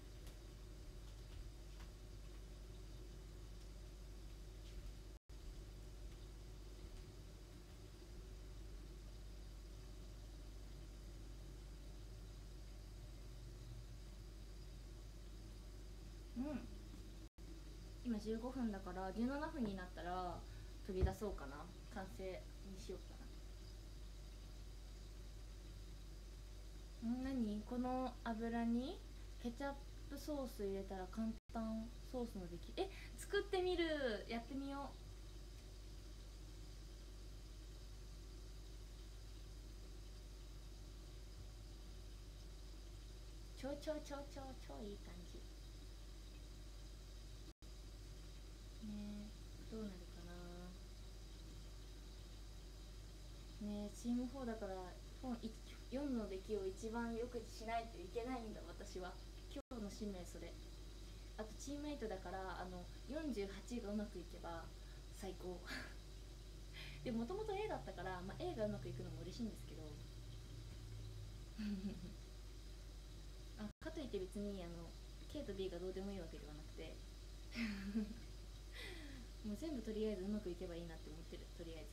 今15分だから17分になったら取り出そうかな。完成にしようかな。何この油にケチャップソース入れたら簡単ソースの出来。作ってみる。やってみよう。超いい感じね。どうなるかな。ねチーム4だから4の出来を一番よくしないといけないんだ私は。今日の使命それ。あとチームメイトだから48がうまくいけば最高。でもともと A だったから、A がうまくいくのも嬉しいんですけど。かといって別にK と B がどうでもいいわけではなくてもう全部とりあえずうまくいけばいいなって思ってる。とりあえ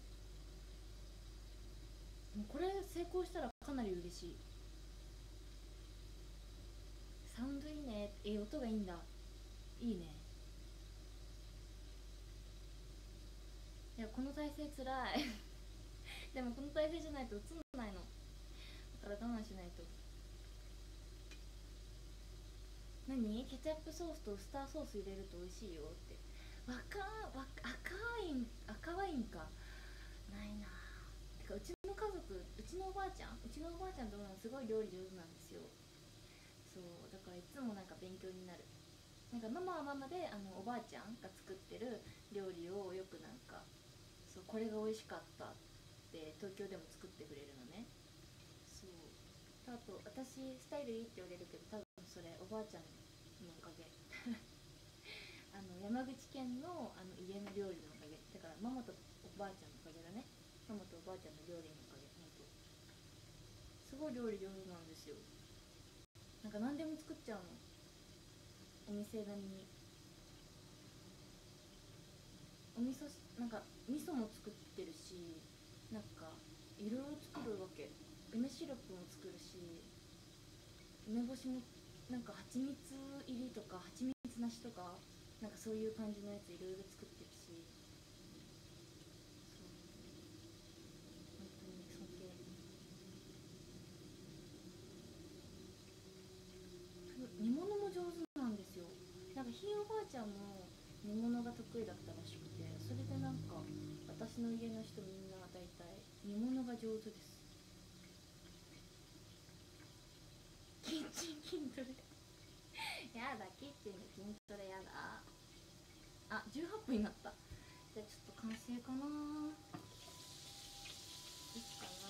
ずもうこれ成功したらかなり嬉しい。サウンドいいね。音がいいんだ。いいね。いやこの体勢つらい。でもこの体勢じゃないと映んないの。だから我慢しないと。何ケチャップソースとウスターソース入れると美味しいよって。赤ワインか。ないな。てかうちの家族、うちのおばあちゃんともすごい料理上手なんですよ。そうだからいつもなんか勉強になる。なんかママはママでおばあちゃんが作ってる料理をよくなんか、そうこれが美味しかったって東京でも作ってくれるのね。そうあと私スタイルいいって言われるけど多分それおばあちゃんのおかげ。山口県の家の料理のおかげだから、ママとおばあちゃんのおかげだね。ママとおばあちゃんの料理のおかげ。ほんとすごい料理上手なんですよ。なんか何でも作っちゃうの、お店並みに。お味噌なんか味噌も作ってるし、なんかいろいろ作るわけ。梅シロップも作るし、梅干しもなんか蜂蜜入りとか蜂蜜なしとか、なんかそういう感じのやついろいろ作ってるし。そう本当に尊敬。煮物も上手なんですよ。なんかひいおばあちゃんも煮物が得意だったらしくて、それでなんか私の家の人みんな煮物が上手です。キッチン筋トレやだ、キッチンで筋トレやだ。あ、18分になった。じゃあちょっと完成かな。いいかな。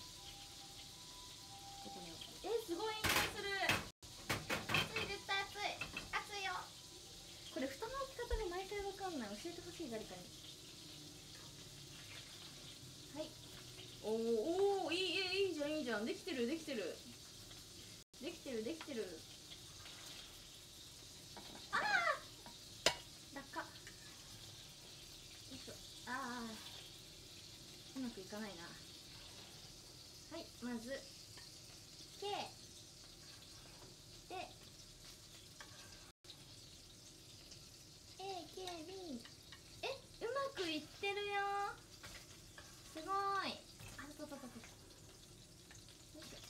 どこに置く。すごいいい匂いする。熱い、絶対熱い。熱いよ。これ蓋の置き方が毎回わかんない。教えてほしい、誰かに。はい。おお、いいじゃん、いいじゃん。できてる、できてる。できてる、できてる。ああ、落下。よいしょ。ああ、うまくいかないな。はい、まず K で AKB。 うまくいってるよ。すごい。あたたたたた。よいし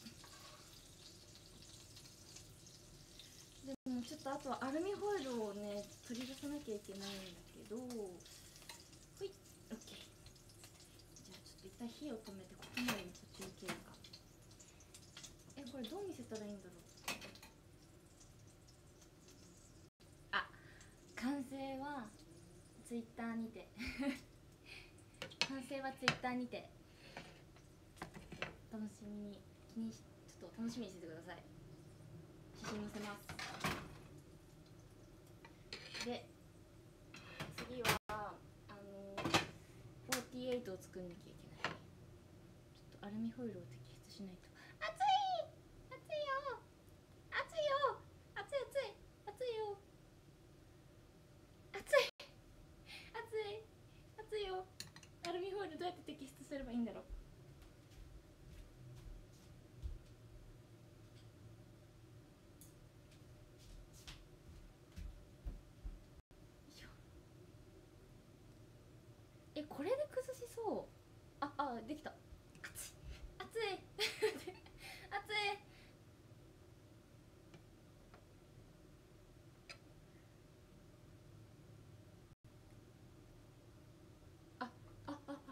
ょ。でもちょっとあとはアルミホイルをね取り出さなきゃいけないんだけど、ほい、オッケー。じゃあちょっと一旦火を止めて、ここまでの途中経過。これどう見せたらいいんだろう。あ、完成はツイッターにて完成はツイッターにて楽しみに、ちょっと楽しみにしててください。写真載せます。で次は48を作んなきゃいけない。ちょっとアルミホイルを摘出しないと。熱い、熱いよ、熱いよ、熱い熱い熱いよ、熱い熱い熱いよ。アルミホイルどうやって摘出すればいいんだろう。これで崩しそう。できた。熱い熱い熱い。ああああ、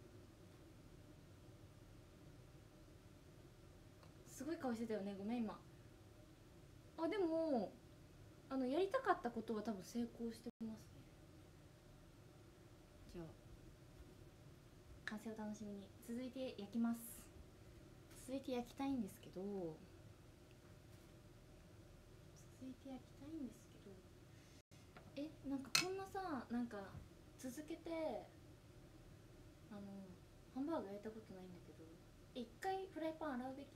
すごい顔してたよね。ごめん今。でもやりたかったことは多分成功してますね。じゃあ完成を楽しみに。続いて焼きます。続いて焼きたいんですけどなんかこんなさ、なんか続けてハンバーグ焼いたことないんだけど、一回フライパン洗うべき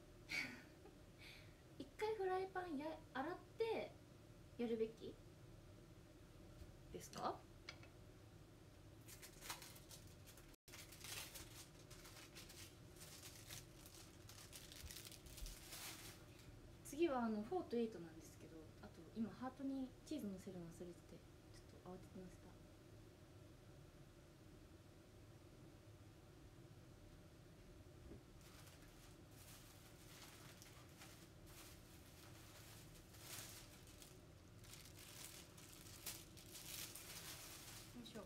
一回フライパン洗ってやるべきですか。次は4と8なんですけど、あと今ハートにチーズのせるの忘れてて、ちょっと慌ててました。よいしょ。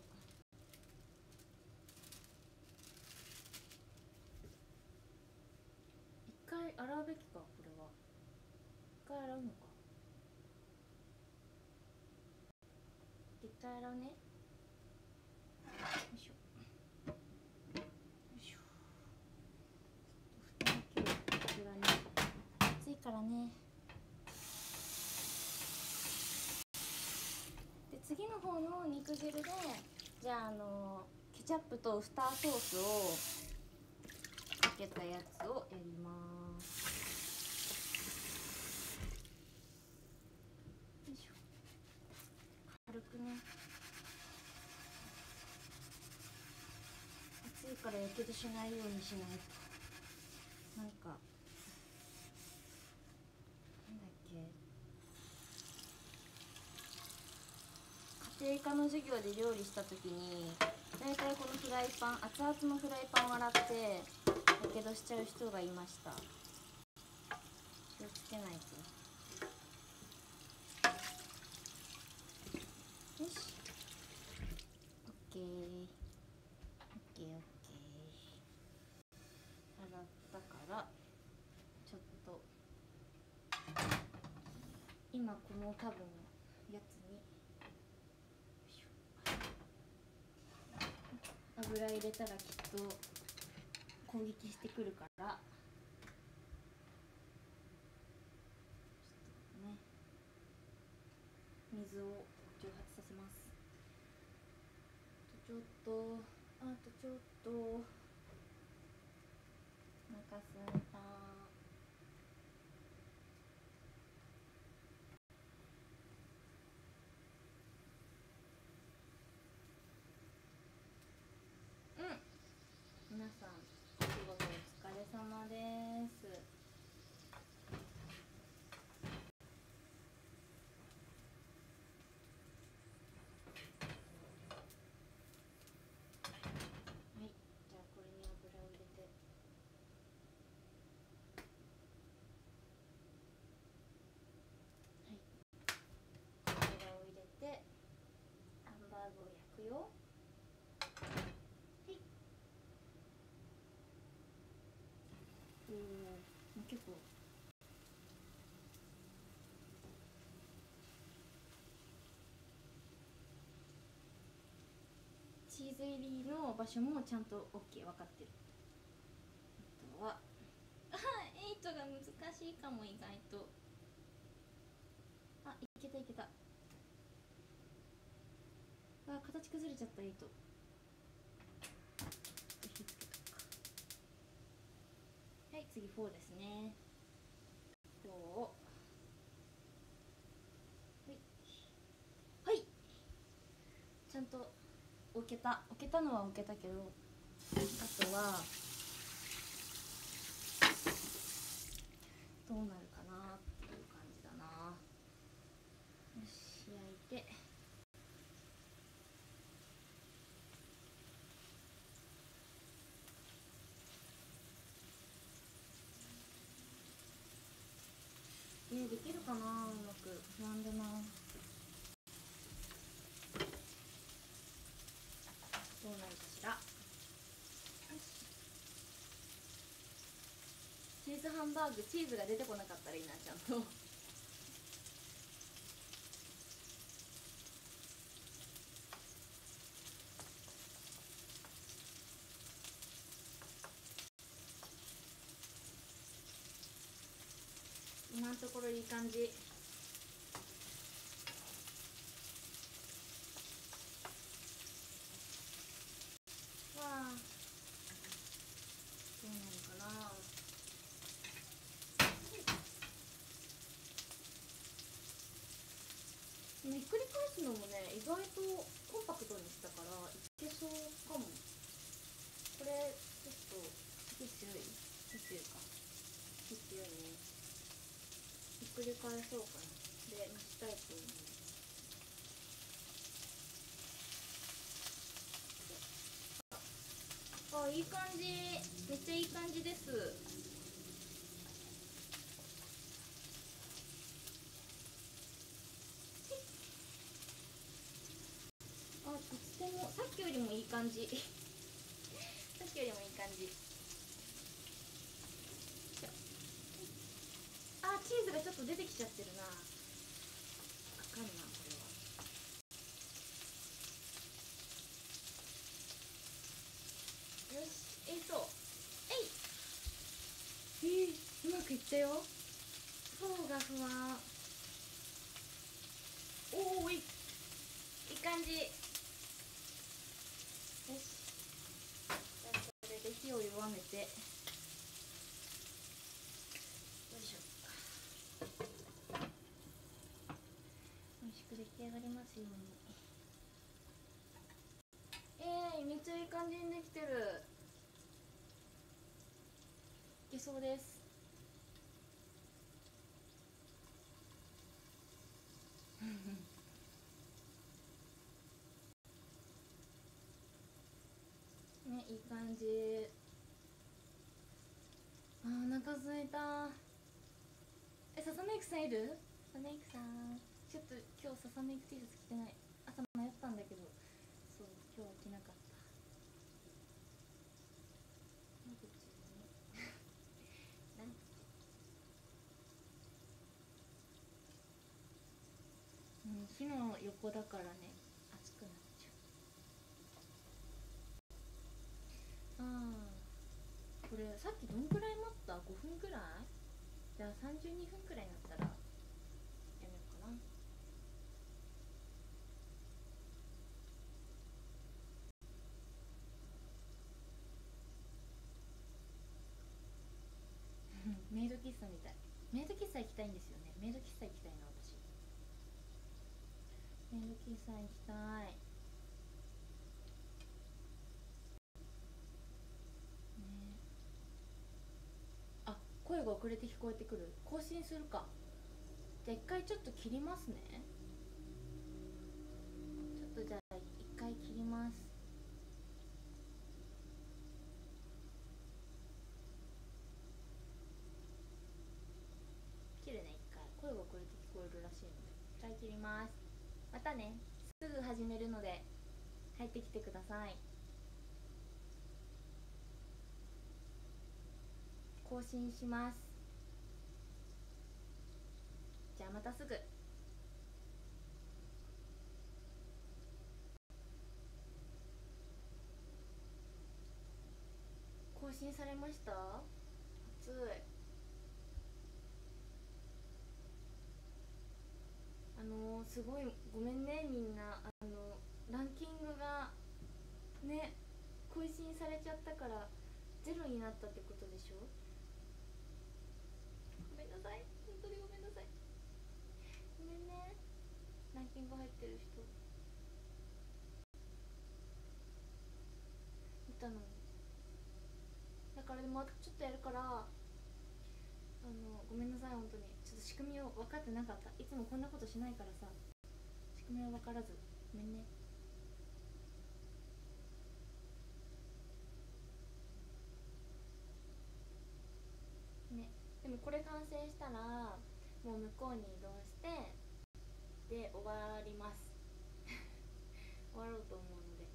一回洗うべきか、これは。一回洗うのか。一回洗うね。よいしょよいしょ。蓋だけをこちらに、熱いからね。で次の方の肉汁で、じゃあケチャップとウスターソースをかけたやつをやります。よいしょ。軽くね。熱いからやけどしないようにしないと。なんかなんだっけ、家庭科の授業で料理した時に大体このフライパン、熱々のフライパンを洗ってやけどしちゃう人がいました。気をつけないと。よし、オッケーオッケーオッケー。 今この多分やつに油入れたらきっと攻撃してくるから、ちょっとね水を蒸発させます。あとちょっとお腹すいた。皆さんお仕事お疲れ様です。はい、じゃあこれに油を入れて、はい、油を入れてハンバーグを焼くよ。はい。おお、結構チーズ入りの場所もちゃんと OK 分かってる。あとは8が難しいかも、意外と。あ、いけたいけた。あ、形崩れちゃった。8火つけとくか。はい、次4ですね。4を、はいはい、ちゃんと置けたのは置けたけど、あとはどうなるかなっていう感じだな。よし、焼いて、できるかな、うまく。不安だな。どうなるかしら。チーズハンバーグ、チーズが出てこなかったらいいな、ちゃんと。今のところいい感じ。わあ、どうなるかな。ひっくり返すのもね、意外とコンパクトにしたからいけそうかも。これちょっと火強い、火強いか、火強いね。ひっくり返そうかな。で蒸したいと思う。あ、いい感じ。めっちゃいい感じです。あ、とってもさっきよりもいい感じ。さっきよりもいい感じ。あ、チーズがちょっと出てきちゃってるな。あかんな、これは。よし、うまくいったよ。そうが不安。おお、いい感じ。よし、じゃあこれで火を弱めて、よいしょ、美味しく出来上がりますように。めっちゃいい感じにできてる。いけそうです。ね、いい感じ。あー、お腹すいた。ささメイクさんいる？ささメイクさん、ちょっと今日ささメイク T シャツ着てない。朝迷ったんだけど、そう、今日は着なかった。野口になん横だからね熱くなっちゃう。これさっきどんくらい待った？ 5 分くらい？じゃあ32分くらいになったらやめようかな。メイド喫茶みたい。メイド喫茶行きたいんですよね。メイド喫茶行きたいな私。メイド喫茶行きたいね。あ、声が遅れて聞こえてくる。更新するか。じゃあ一回ちょっと切りますね。ちょっとじゃあ一回切ります。切るね。一回声が遅れて聞こえるらしいので一回切ります。またね。すぐ始めるので入ってきてください。更新します。じゃあまたすぐ。更新されました？暑い。すごいごめんねみんな。ランキングがね更新されちゃったからゼロになったってことでしょ。ごめんなさい、本当にごめんなさい。ごめんね。ランキング入ってる人いたのに。だからでもあとちょっとやるから、ごめんなさい。本当にちょっと仕組みを分かってなかった。いつもこんなことしないからさ、仕組みは分からずごめんね。ね、でもこれ完成したらもう向こうに移動してで終わります終わろうと思うので。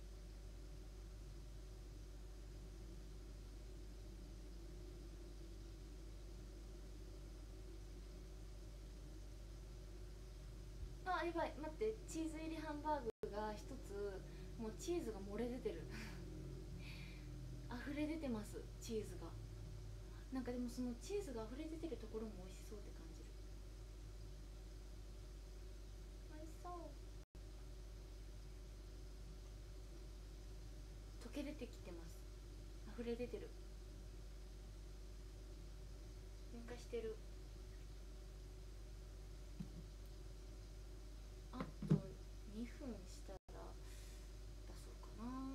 あ、やばい、待って、チーズ入りハンバーグが一つ、もうチーズが漏れ出てる溢れ出てます、チーズが。なんかでもそのチーズが溢れ出てるところも美味しそうって感じる。美味しそう。溶け出てきてます。溢れ出てる。噴火してる。あと2分したら出そうかな。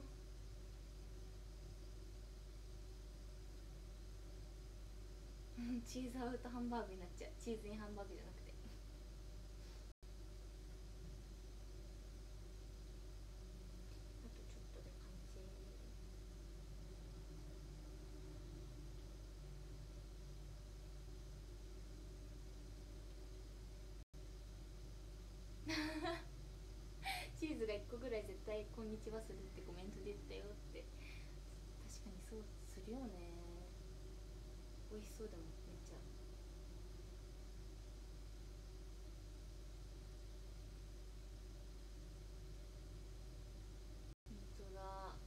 チーズアウトハンバーグになっちゃう。チーズインハンバーグじゃなくて。あとちょっとで完成。チーズが1個ぐらい絶対「こんにちは」するってコメントで言ったよって。確かにそうするよね。美味しそうでもめっちゃ。本当だ。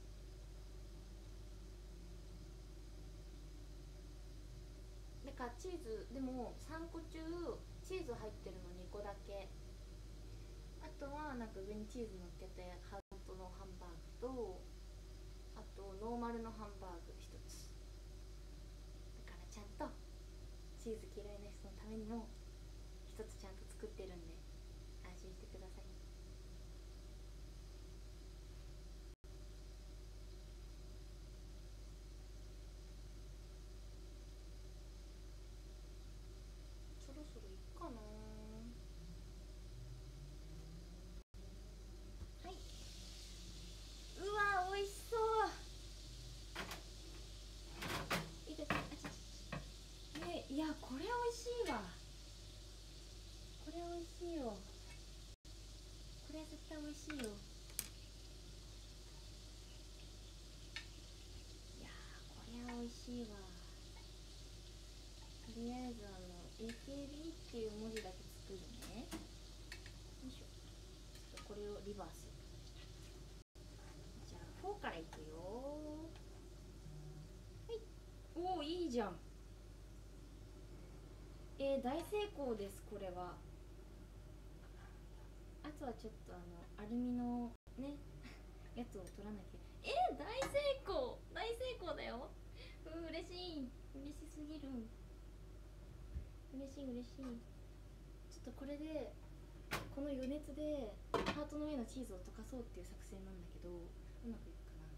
だからチーズでも3個中チーズ入ってるの2個だけ。あとはなんか上にチーズ乗っけてハートのハンバーグと、あとノーマルのハンバーグ1つ。だからちゃんとチーズ嫌いな人のためにも1つちゃんと作ってるんで安心してください。そろそろいっかな。はい。うわ美味しそう。いたあちね、いやこれ美味しいわ。これ美味しいよ。これ絶対美味しいよ。いやこれ美味しいわ。とりあえずAKB っていう文字だけ作るね。よいしょ。 これをリバース。じゃあ4からいくよ。はい。おお、いいじゃん。大成功です。これはあとはちょっとアルミのねやつを取らなきゃ。大成功、大成功だよ。嬉しい、嬉しすぎる。嬉しい嬉しい。ちょっとこれでこの余熱でハートの上のチーズを溶かそうっていう作戦なんだけど、うまくいくかな。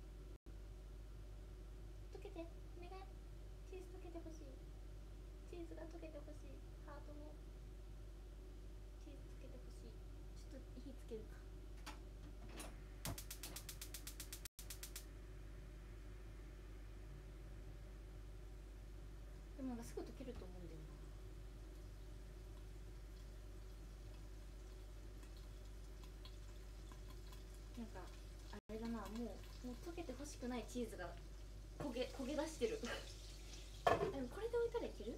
溶けて、お願い。チーズ溶けてほしい。チーズが溶けてほしい。ハートのチーズ溶けてほしい。ちょっと火つけるか。でもなんかすぐ溶けると思うんだよな。なんかあれだな、もう溶けてほしくないチーズが焦げ出してる。でもこれで置いたらいける？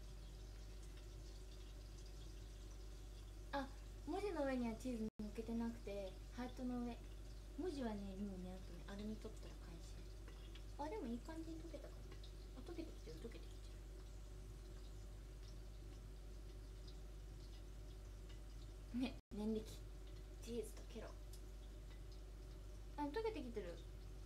あ、文字の上にはチーズ乗っけてなくてハートの上。文字はねもうね、あとねアルミ取ったら返し。あ、でもいい感じに溶けたかも。あ、溶けてきてる、溶けてきてるね。念力、チーズ溶けろ。あ、溶けてきてる。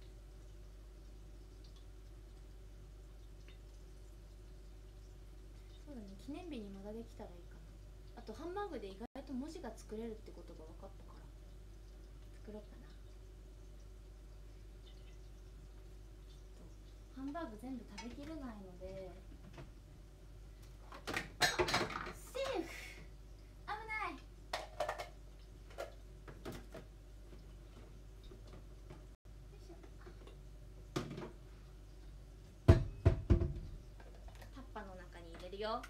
そうだね、記念日にまだできたらいいかな。あとハンバーグで意外と文字が作れるってことが分かったから作ろうかな。ハンバーグ全部食べきれないので、セーフ。危ない。よいしょ。タッパの中に入れるよ。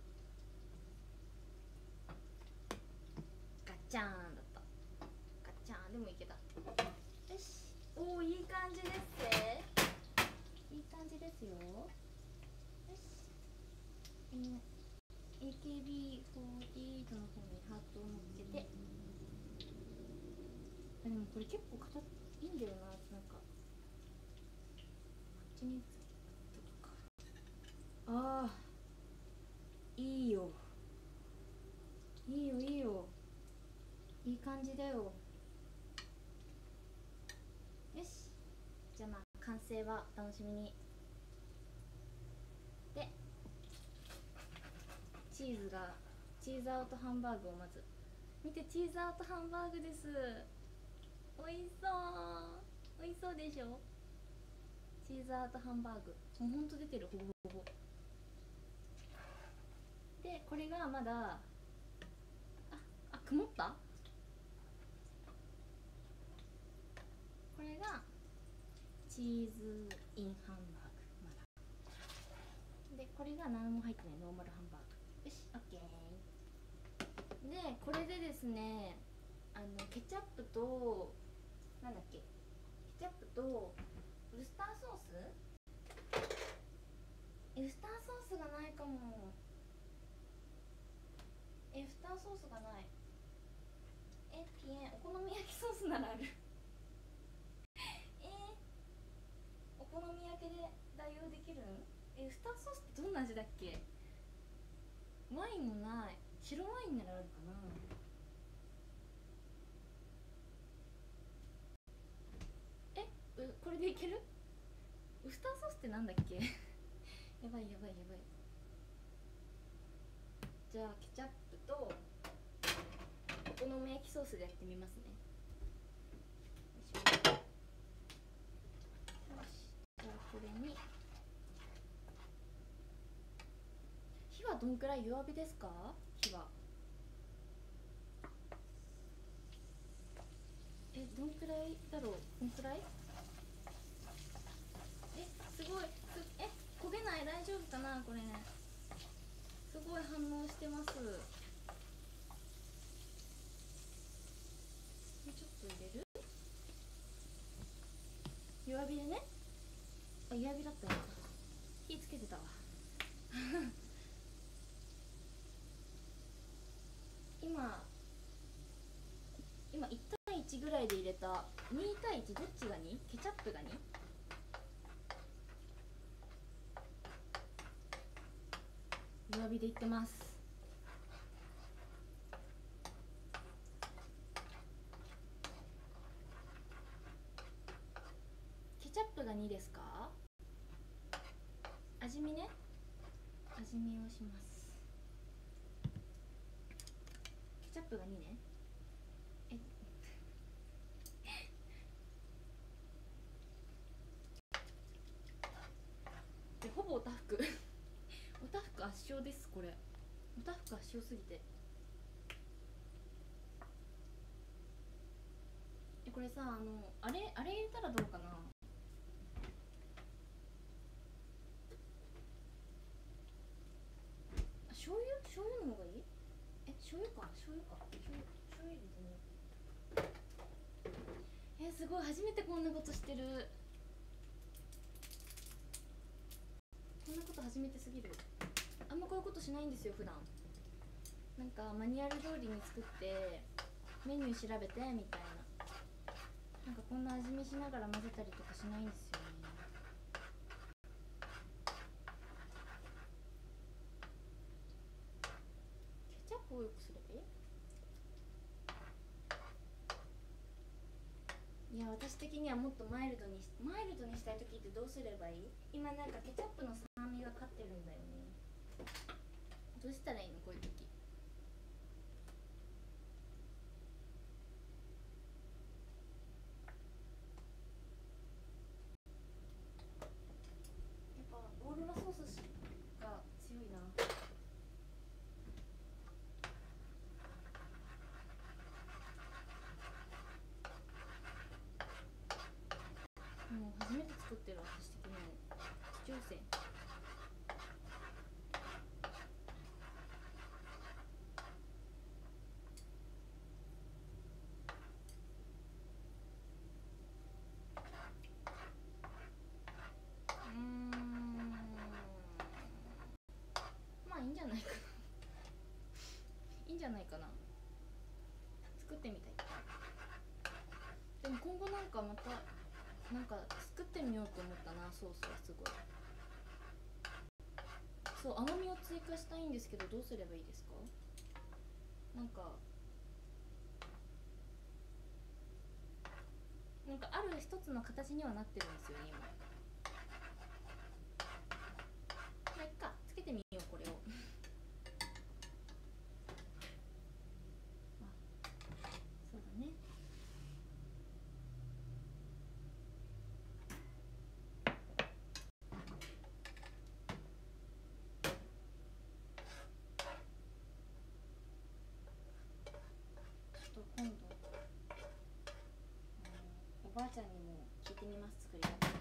ガッチャーンだった。ガッチャーンでもいけた。よし。おお、いい感じですね。いい感じですよ。よし。AKB48 の方にハートを乗っけて。でもこれ結構いいんだよな。なんかこっちにとか。ああ、いいよいいよいいよ、いい感じだよ。よし、じゃあまあ完成はお楽しみに。でチーズアウトハンバーグをまず見て。チーズアウトハンバーグです。おいしそう、おいしそうでしょ。チーズアートハンバーグ、もうほんと出てる、ほぼほぼ。でこれがまだ曇った。これがチーズインハンバーグ。まだでこれが何も入ってないノーマルハンバーグ。よし、オッケー。でこれでですね、ケチャップとなんだっけ、ケチャップとウスターソース、ウスターソースがないかも。ウスターソースがない。ピエン、お好み焼きソースならある。お好み焼きで代用できるん？ウスターソースってどんな味だっけ？ワインもない。白ワインならあるかな。これでいける？ウスターソースってなんだっけ？やばいやばいやばい。じゃあケチャップとお好み焼きソースでやってみますね。よし、じゃあこれに火はどんくらい？弱火ですか？火はどんくらいだろう。こんくらい？すごい。焦げない？大丈夫かな。これすごい反応してます。ちょっと入れる？弱火でね。弱火だったよ。火つけてたわ。今1 ぐらいで入れた。2対1、どっちが 2？ ケチャップが 2？ 弱火でいってます。ケチャップが2ですか？味見ね、味見をします。ケチャップが2ね。ほぼおたふくおたふく圧勝です。これおたふく圧勝すぎて、これさ、あれ入れたらどうかな。醤油の方がいい？醤油入れてみよう。すごい、初めてこんなことしてる。こんなこと初めてすぎる。あんまこういうことしないんですよ普段。なんかマニュアル通りに作ってメニュー調べてみたいな、なんかこんな味見しながら混ぜたりとかしないんですよね。ケチャップをよくすればいい？いや、私的にはもっとマイルドにしたい時ってどうすればいい？今なんかケチャップの酸味が勝ってるんだよね。どうしたらいいのこういう時？やっぱオーロラソースが強いな。もう初めて作ってる私的にも初挑戦。まあいいんじゃないかな。いいんじゃないかな。作ってみたい。でも今後なんかまたなんか作ってみようと思ったな。ソースはすごい、そう甘みを追加したいんですけど、どうすればいいですか？なんかある一つの形にはなってるんですよね今。まあいっか、つけてみようこれをあ、そうだね。ちょっと今度おばあちゃんにも聞いてみます、作り方。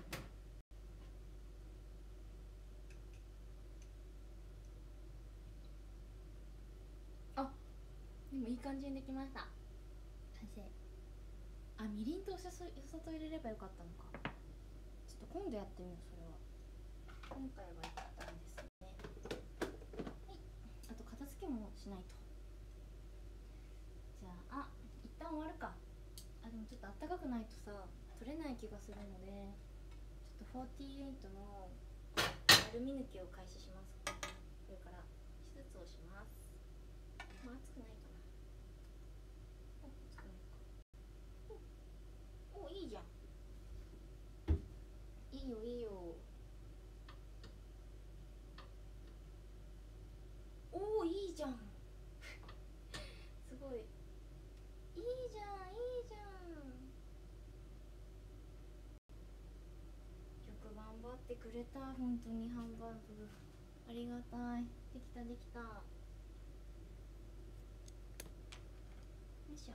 あ、でもいい感じにできました。完成。あ、みりんとお砂糖入れればよかったのか。ちょっと今度やってみようそれは。今回は一旦ですね。はい、あと片付けもしないと。じゃあ一旦終わるか。でもちょっとあったかくないとさ取れない気がするので、ちょっと48のアルミ抜きを開始します。これから手術をします。まあ熱くないかな。熱くないか。お、いいじゃん。いいよいいよ。おー、いいじゃんすごいいいじゃん、いいじゃん。よく頑張ってくれた。本当にハンバーグありがたい。できたできた。よいしょ。ちょっ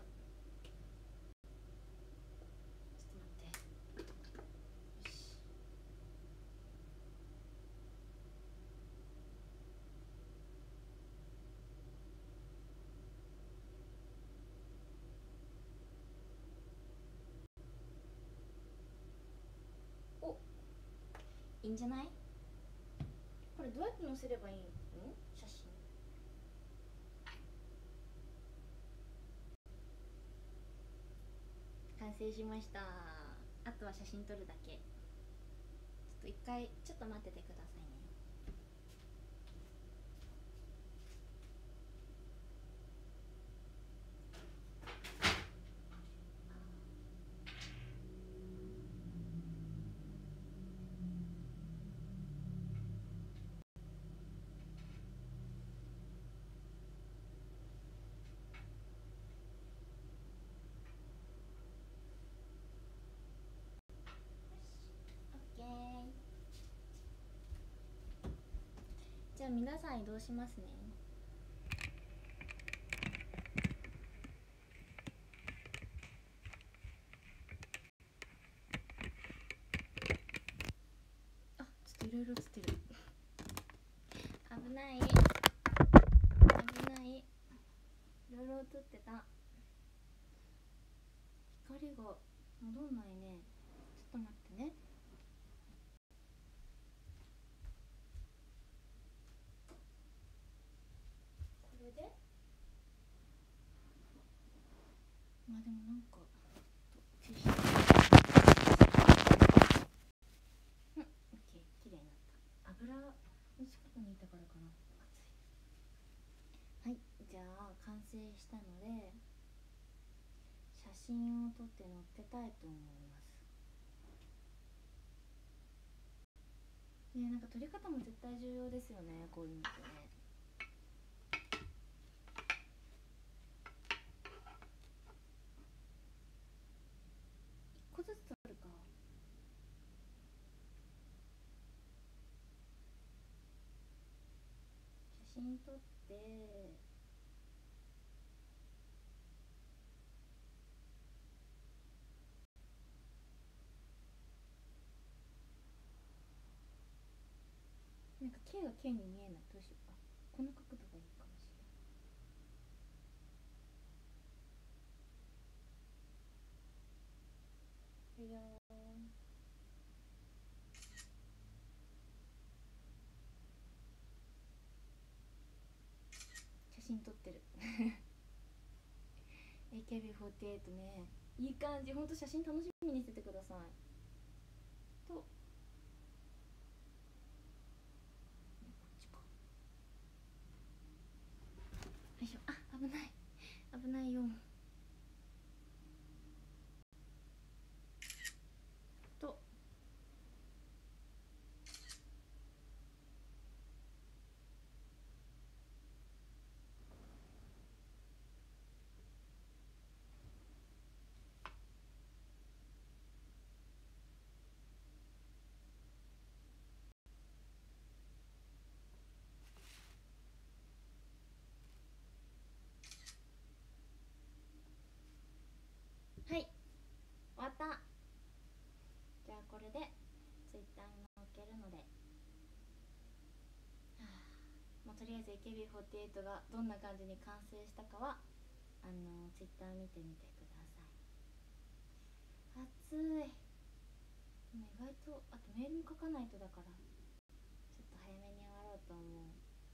と待って。よし。お、いいんじゃない？これどうやって載せればいいの？写真。 成しました。あとは写真撮るだけ。ちょっと一回ちょっと待っててくださいね。オッケー。じゃあ皆さん移動しますね。あ、ちょっといろいろ映ってる。危ない、危ない、いろいろ映ってた。光が戻んないね。ちょっと待ってね。これでまあでもなんかうん、オッケー、綺麗になった。油の近くにいたからかな。熱い。はい、じゃあ完成したので写真を撮って載っけたいと思いますね。なんか撮り方も絶対重要ですよね、こういうのってね。一個ずつ撮るか。写真撮ってなんか K が K に見えない。どうしようか。この角度がいいかもしれない。いや写真撮ってるAKB48 ね、いい感じ。ほんと写真楽しみにしててください。と、こっちか。よいしょ。あ、危ない、危ないよ。と、はい、終わった。じゃあこれで Twitter に載っけるので、まあ、とりあえず AKB48 がどんな感じに完成したかはTwitter 見てみてください。暑い。でも意外とあとメールも書かないとだから、ちょっと早めに終わろうと思う。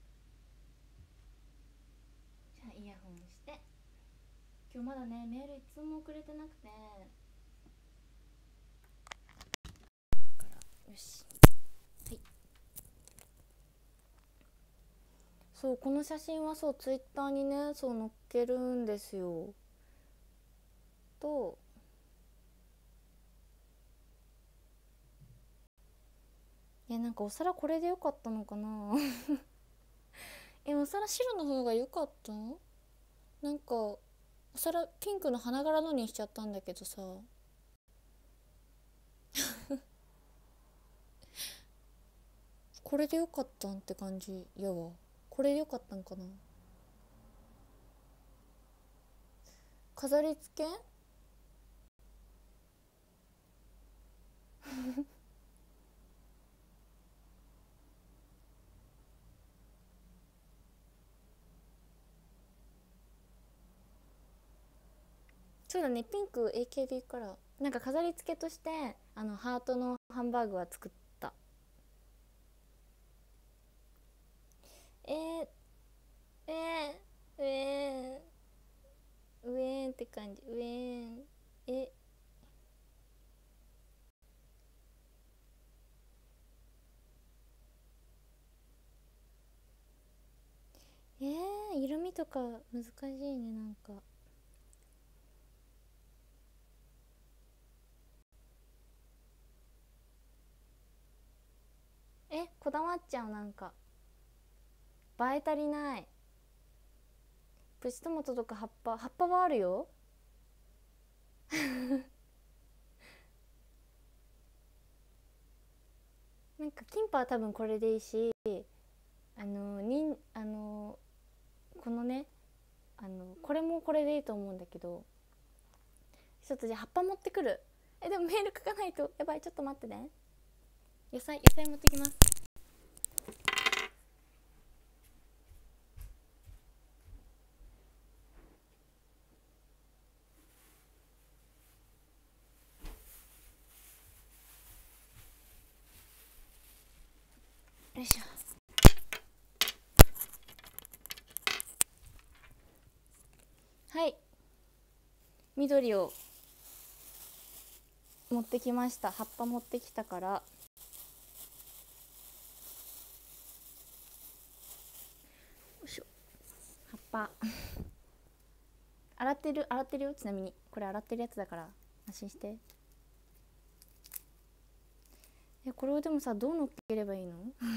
じゃあイヤホンして。今日まだねメールいつも送れてなくて、だからよし。はい。そう、この写真はそうツイッターにねそう載っけるんですよ。となんかお皿これでよかったのかなお皿白の方が良かった。なんかお皿ピンクの花柄のにしちゃったんだけどさこれでよかったんって感じやわ。これでよかったんかな。飾り付けそうだね、ピンク AKB カラー。なんか飾り付けとしてハートのハンバーグは作った。えー、えー、えー、ウェーンって感じ。ウェーン。 色味とか難しいね。なんかこだわっちゃう。なんか映え足りない。プチトマトとか葉っぱはあるよ。なんかキンパは多分これでいいし、このね、これもこれでいいと思うんだけど、ちょっとじゃあ葉っぱ持ってくる。でもメール書かないとやばい。ちょっと待ってね。野菜持ってきます。よいしょ。はい、緑を持ってきました。葉っぱ持ってきたから、よいしょ。葉っぱ洗ってるよ。ちなみにこれ洗ってるやつだから安心して。これをでもさ、どうのっければいいの？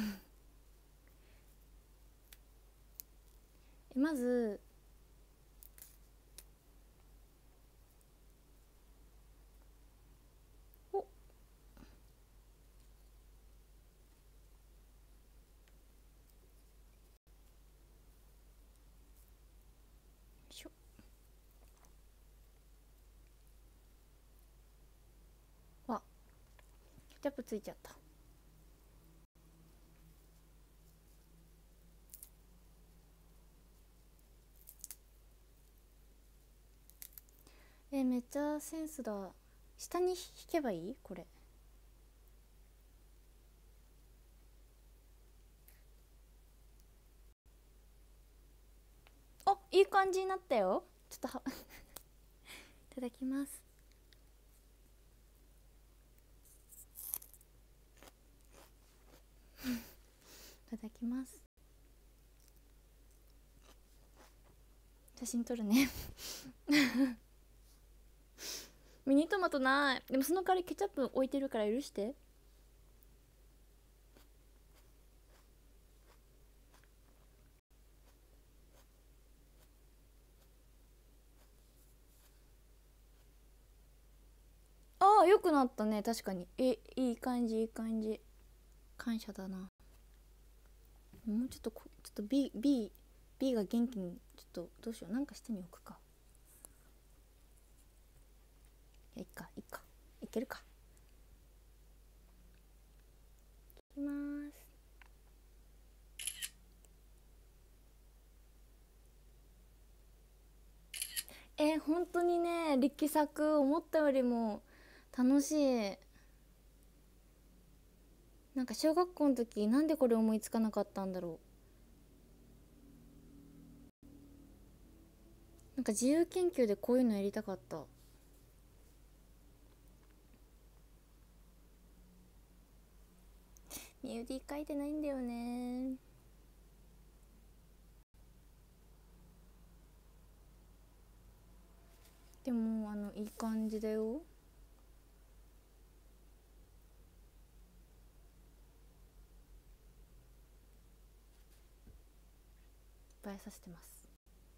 まずおしょ。わ、ケチャップついちゃった。めっちゃセンスだ。下に引けばいい？これいい感じになったよ。ちょっといただきます。いただきます。写真撮るね。ミニトマトない。でもその代わりケチャップ置いてるから許して。良くなったね。確かにいい感じ、いい感じ。感謝だな。もうちょっとちょっと B が元気に、ちょっとどうしよう。なんか下に置くか。いっかいけるか。いきます。本当にね、力作思ったよりも楽しい。なんか小学校の時なんでこれ思いつかなかったんだろう。なんか自由研究でこういうのやりたかった。ミューディ書いてないんだよね。でもいい感じだよ。映えさせてます。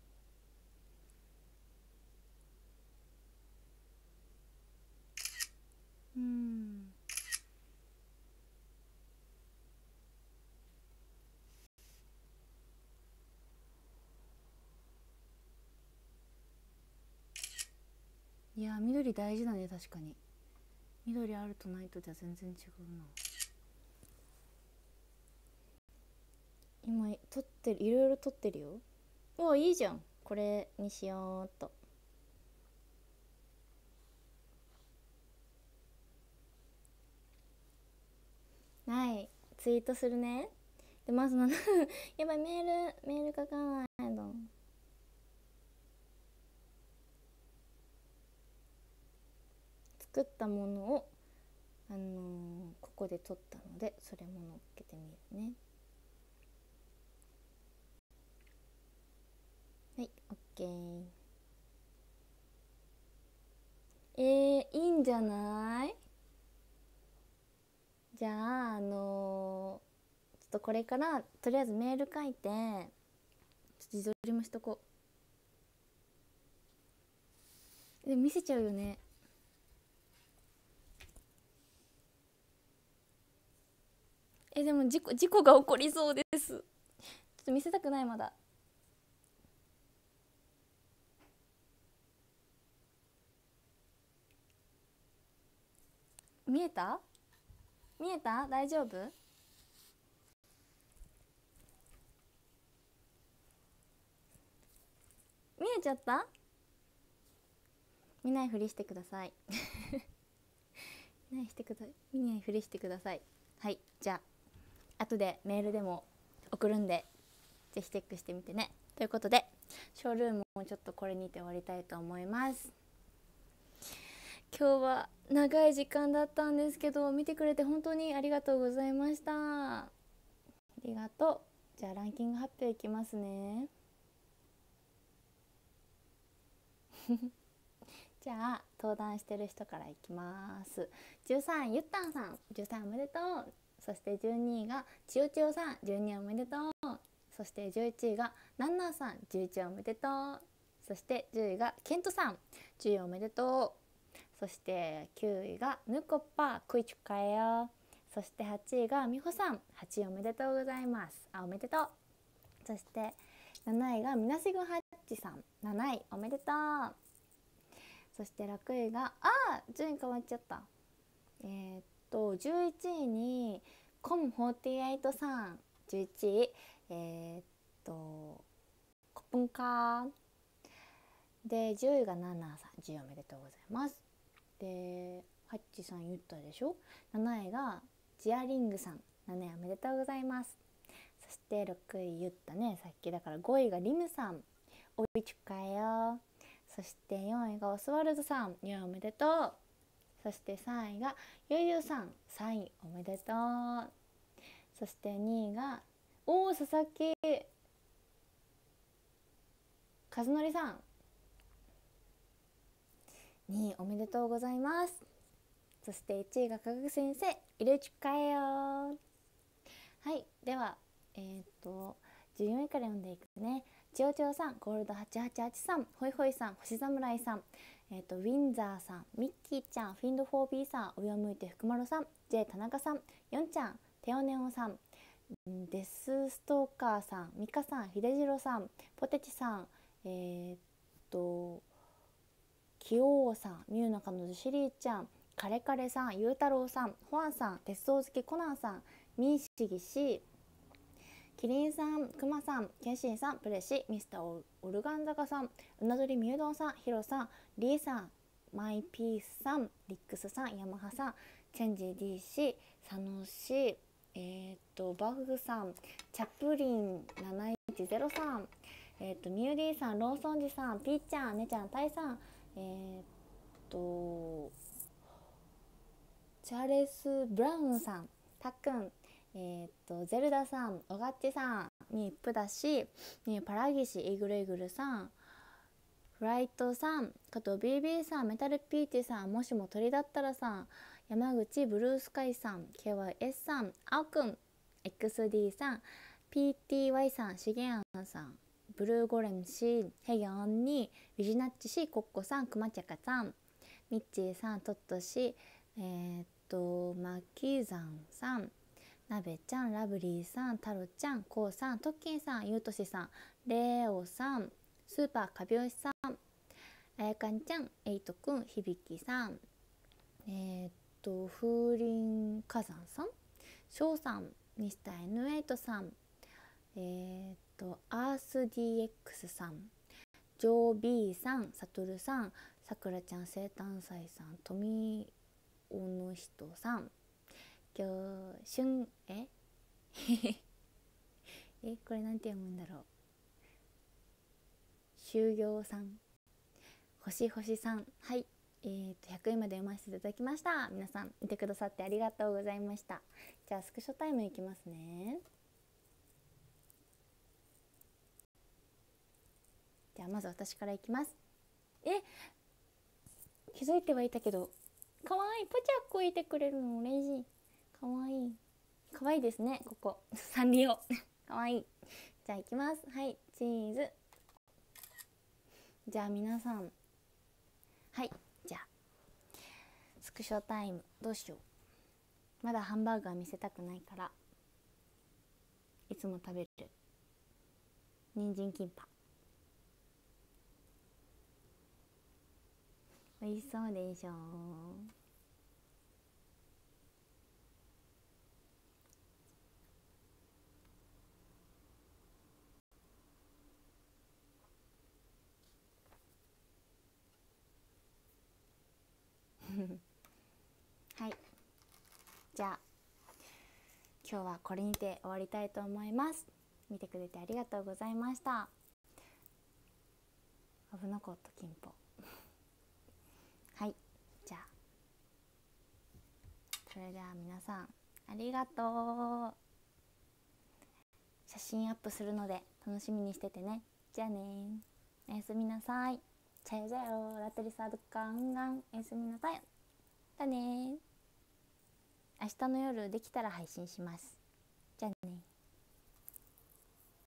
いや緑大事だね。確かに緑あるとないとじゃ全然違うな。今撮ってる、いろいろ撮ってるよ。いいじゃん。これにしようっと。はい、ツイートするね。でまずやばい、メール書かないの。作ったものをここで撮ったので、それも載っけてみるね。 はい、オッケー。いいんじゃない？じゃあちょっとこれからとりあえずメール書いてちょっと自撮りもしとこう。でも見せちゃうよね。でも事故が起こりそうです。ちょっと見せたくない。まだ見えた？見えた？大丈夫？見えちゃった？見ないふりしてください。見ないふりしてください。はい、じゃあ後でメールでも送るんでぜひチェックしてみてね。ということでショールームもちょっとこれにて終わりたいと思います。今日は長い時間だったんですけど見てくれて本当にありがとうございました。ありがとう。じゃあランキング発表いきますね。じゃあ登壇してる人からいきます。13位ゆったんさん、13おめでとう。そして12位がちよちよさん、12おめでとう。そして11位がなんなさん、11おめでとう。そして10位がけんとさん、10おめでとう。そして9位がぬこっぱくいちゅかえよ。そして8位がみほさん、8位おめでとうございます。おめでとう。そして7位がみなしぐはっちさん、7位おめでとう。そして6位が順位変わっちゃった。11位にコム48さん、11位コプンカーで、10位がナナさん、10位おめでとうございます。でハッチさん言ったでしょ。7位がジアリングさん、7位おめでとうございます。そして6位言ったね、さっきだから。5位がリムさん、おいちゅかよ。そして4位がオスワルドさん、4位おめでとう。そして3位がゆゆさん、3位おめでとう。そして2位が佐々木和則さん、2位おめでとうございます。そして1位が科学先生、いるちかえよ。はい、では14位から読んでいくね。ちおちおさん、ゴールド888さん、ホイホイさん、星侍さん、ウィンザーさん、ミッキーちゃん、フィンド 4B さん、上を向いて福丸さん、J 田中さん、ヨンちゃん、テオネオさん、デスストーカーさん、ミカさん、秀次郎さん、ポテチさん、キオーさん、ミュウの彼女シリーちゃん、カレカレさん、ゆうたろうさん、ホアンさん、鉄道好きコナンさん、ミーシギシ、キリンさん、クマさん、ケンシンさん、プレシ、ミスターオルガン坂さん、うなどりみゆどんさん、ヒロさん、リーさん、マイピースさん、リックスさん、ヤマハさん、チェンジ DC、サノシ、バフさん、チャプリン710さん、ミューディーさん、ローソンジさん、ピーちゃん、ねちゃん、タイさん、チャーレス・ブラウンさん、たっくん、ゼルダさん、おがっちさんにプダシにパラギシ、イグルイグルさん、フライトさん、加藤 BB さん、メタルピーチさん、もしも鳥だったらさん、山口ブルースカイさん、 KYS さん、あおくん、 XD さん、 PTY さん、しげやんさん、ブルーゴレム氏、ヘギョン언니、ビジナッチ氏、コッコさん、くまちゃかさん、ミッチーさん、トット氏、マキザンさん、なべちゃん、ラブリーさん、タロちゃん、コウさん、トッキンさん、ゆうとしさん、レオさん、スーパーかびょうしさん、あやかんちゃん、エイトくん、ひびきさん、風林火山さん、しょうさん、ミスター N8 さん、アース DX さん、ジョー B さん、サトルさん、さくらちゃん生誕祭さん、とみおのひとさん、きょうしゅんこれなんて読むんだろう。修行さん、星星さん、はい、100位まで読ませていただきました。皆さん見てくださってありがとうございました。じゃあスクショタイムいきますね。 あまず私からいきます。気づいてはいたけど、かわいい。ポチャッコいてくれるの嬉しい。かわいい。かわいいですね、ここサンリオかわいい。じゃあいきます。はい、チーズ。じゃあ皆さん、はい、じゃあスクショタイムどうしよう。まだハンバーガー見せたくないから、いつも食べる人参キンパ、美味しそうでしょう。はい、じゃあ今日はこれにて終わりたいと思います。見てくれてありがとうございました。危なかったキンパはい、じゃあそれでは皆さんありがとう。写真アップするので楽しみにしててね。じゃあね、おやすみなさい。チャヨジャヨラテリサードカンガン、おやすみなさい。だね。明日の夜できたら配信します。じゃあね。